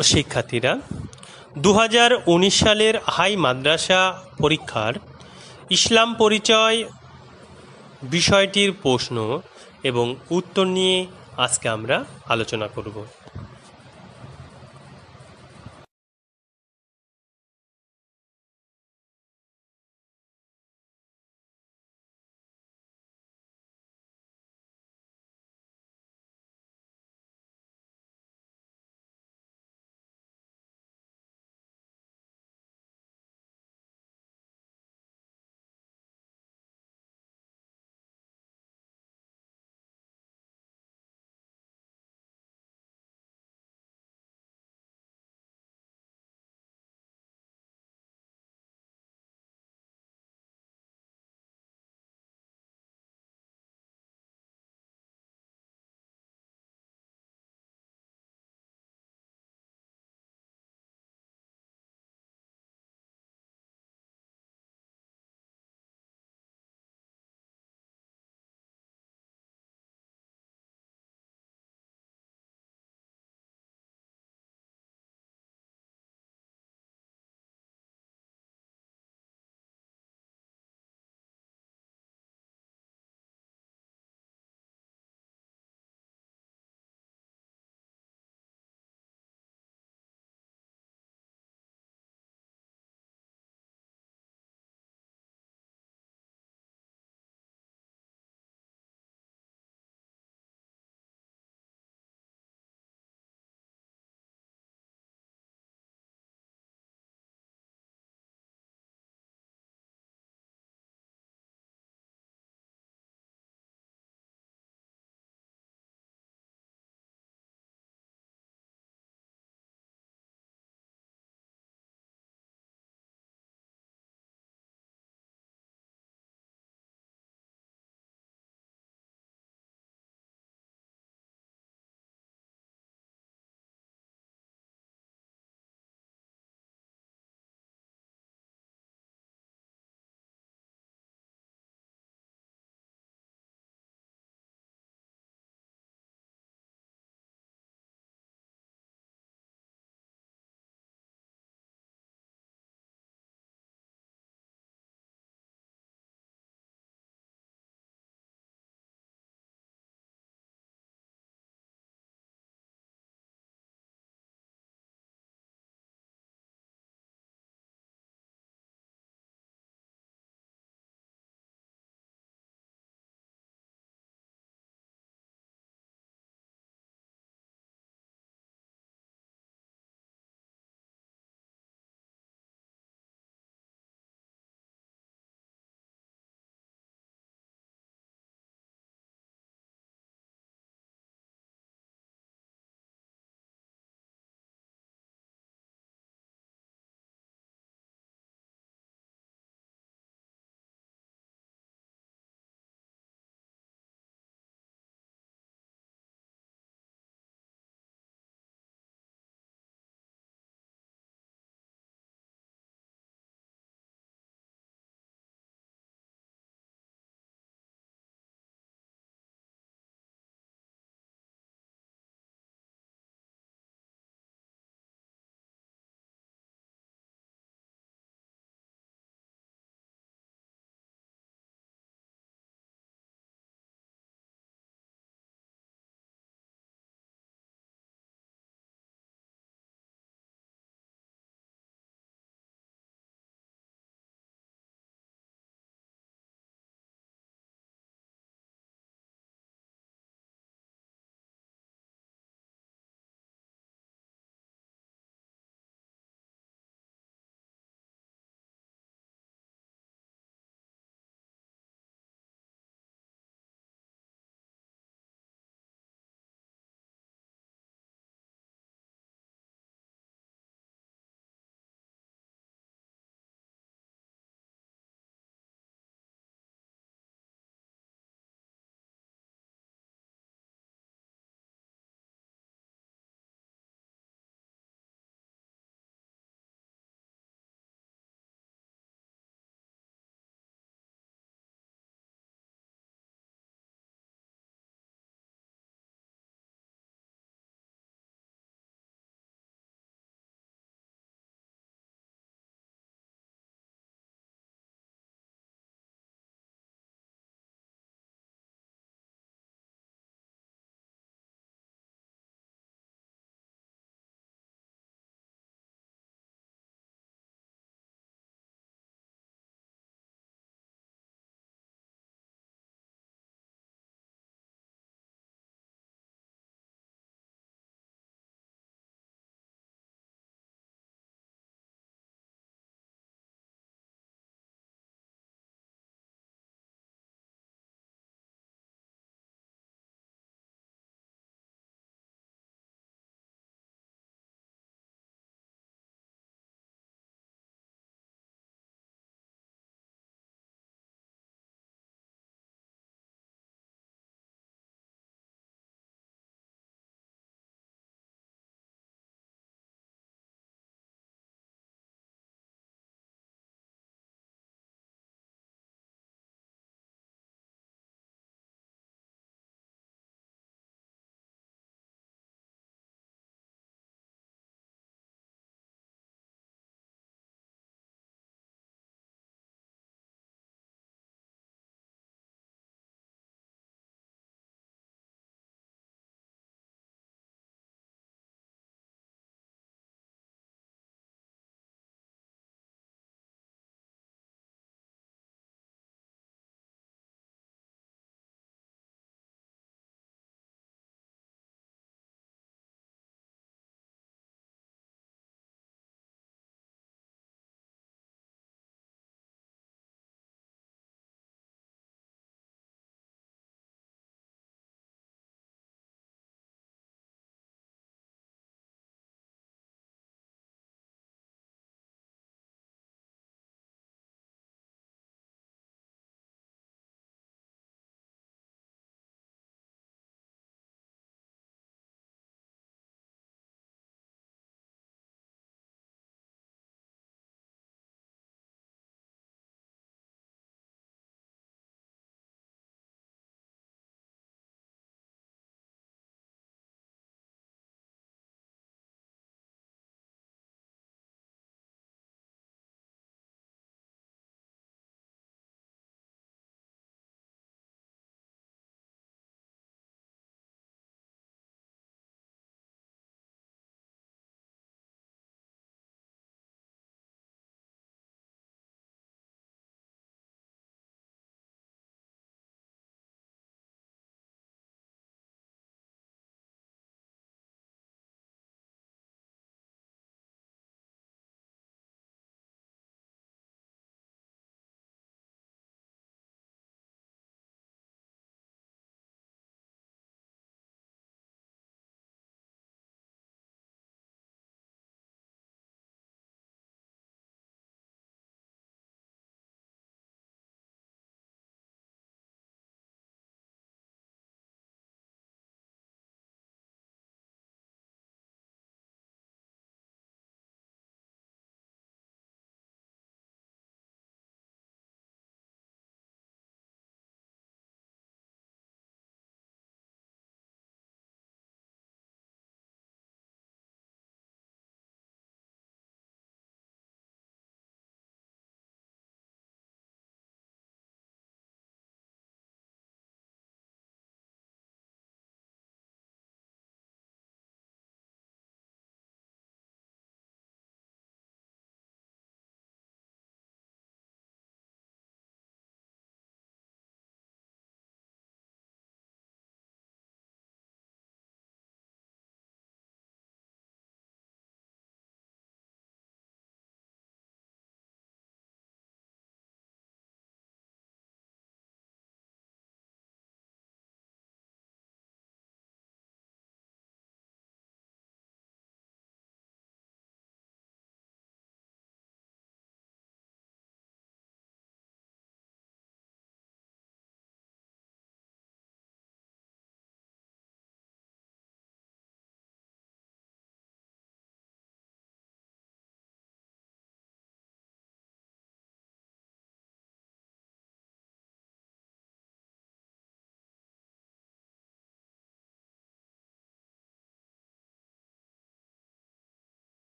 শিক্ষার্থীরা 2019 সালের হাই মাদ্রাসা পরীক্ষার ইসলাম পরিচয় বিষয়টির প্রশ্ন এবং উত্তর নিয়ে আজকে আমরা আলোচনা করব।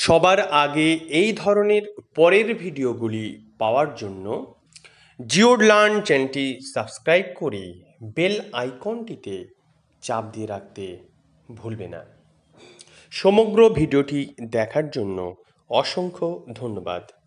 সবার আগে এই ধরনের পরের ভিডিওগুলি পাওয়ার জন্য জিওড লার্ন চ্যানেলটি সাবস্ক্রাইব করে বেল আইকনটিতে চাপ দিয়ে রাখতে ভুলবে না। সমগ্র ভিডিওটি দেখার জন্য অসংখ্য ধন্যবাদ।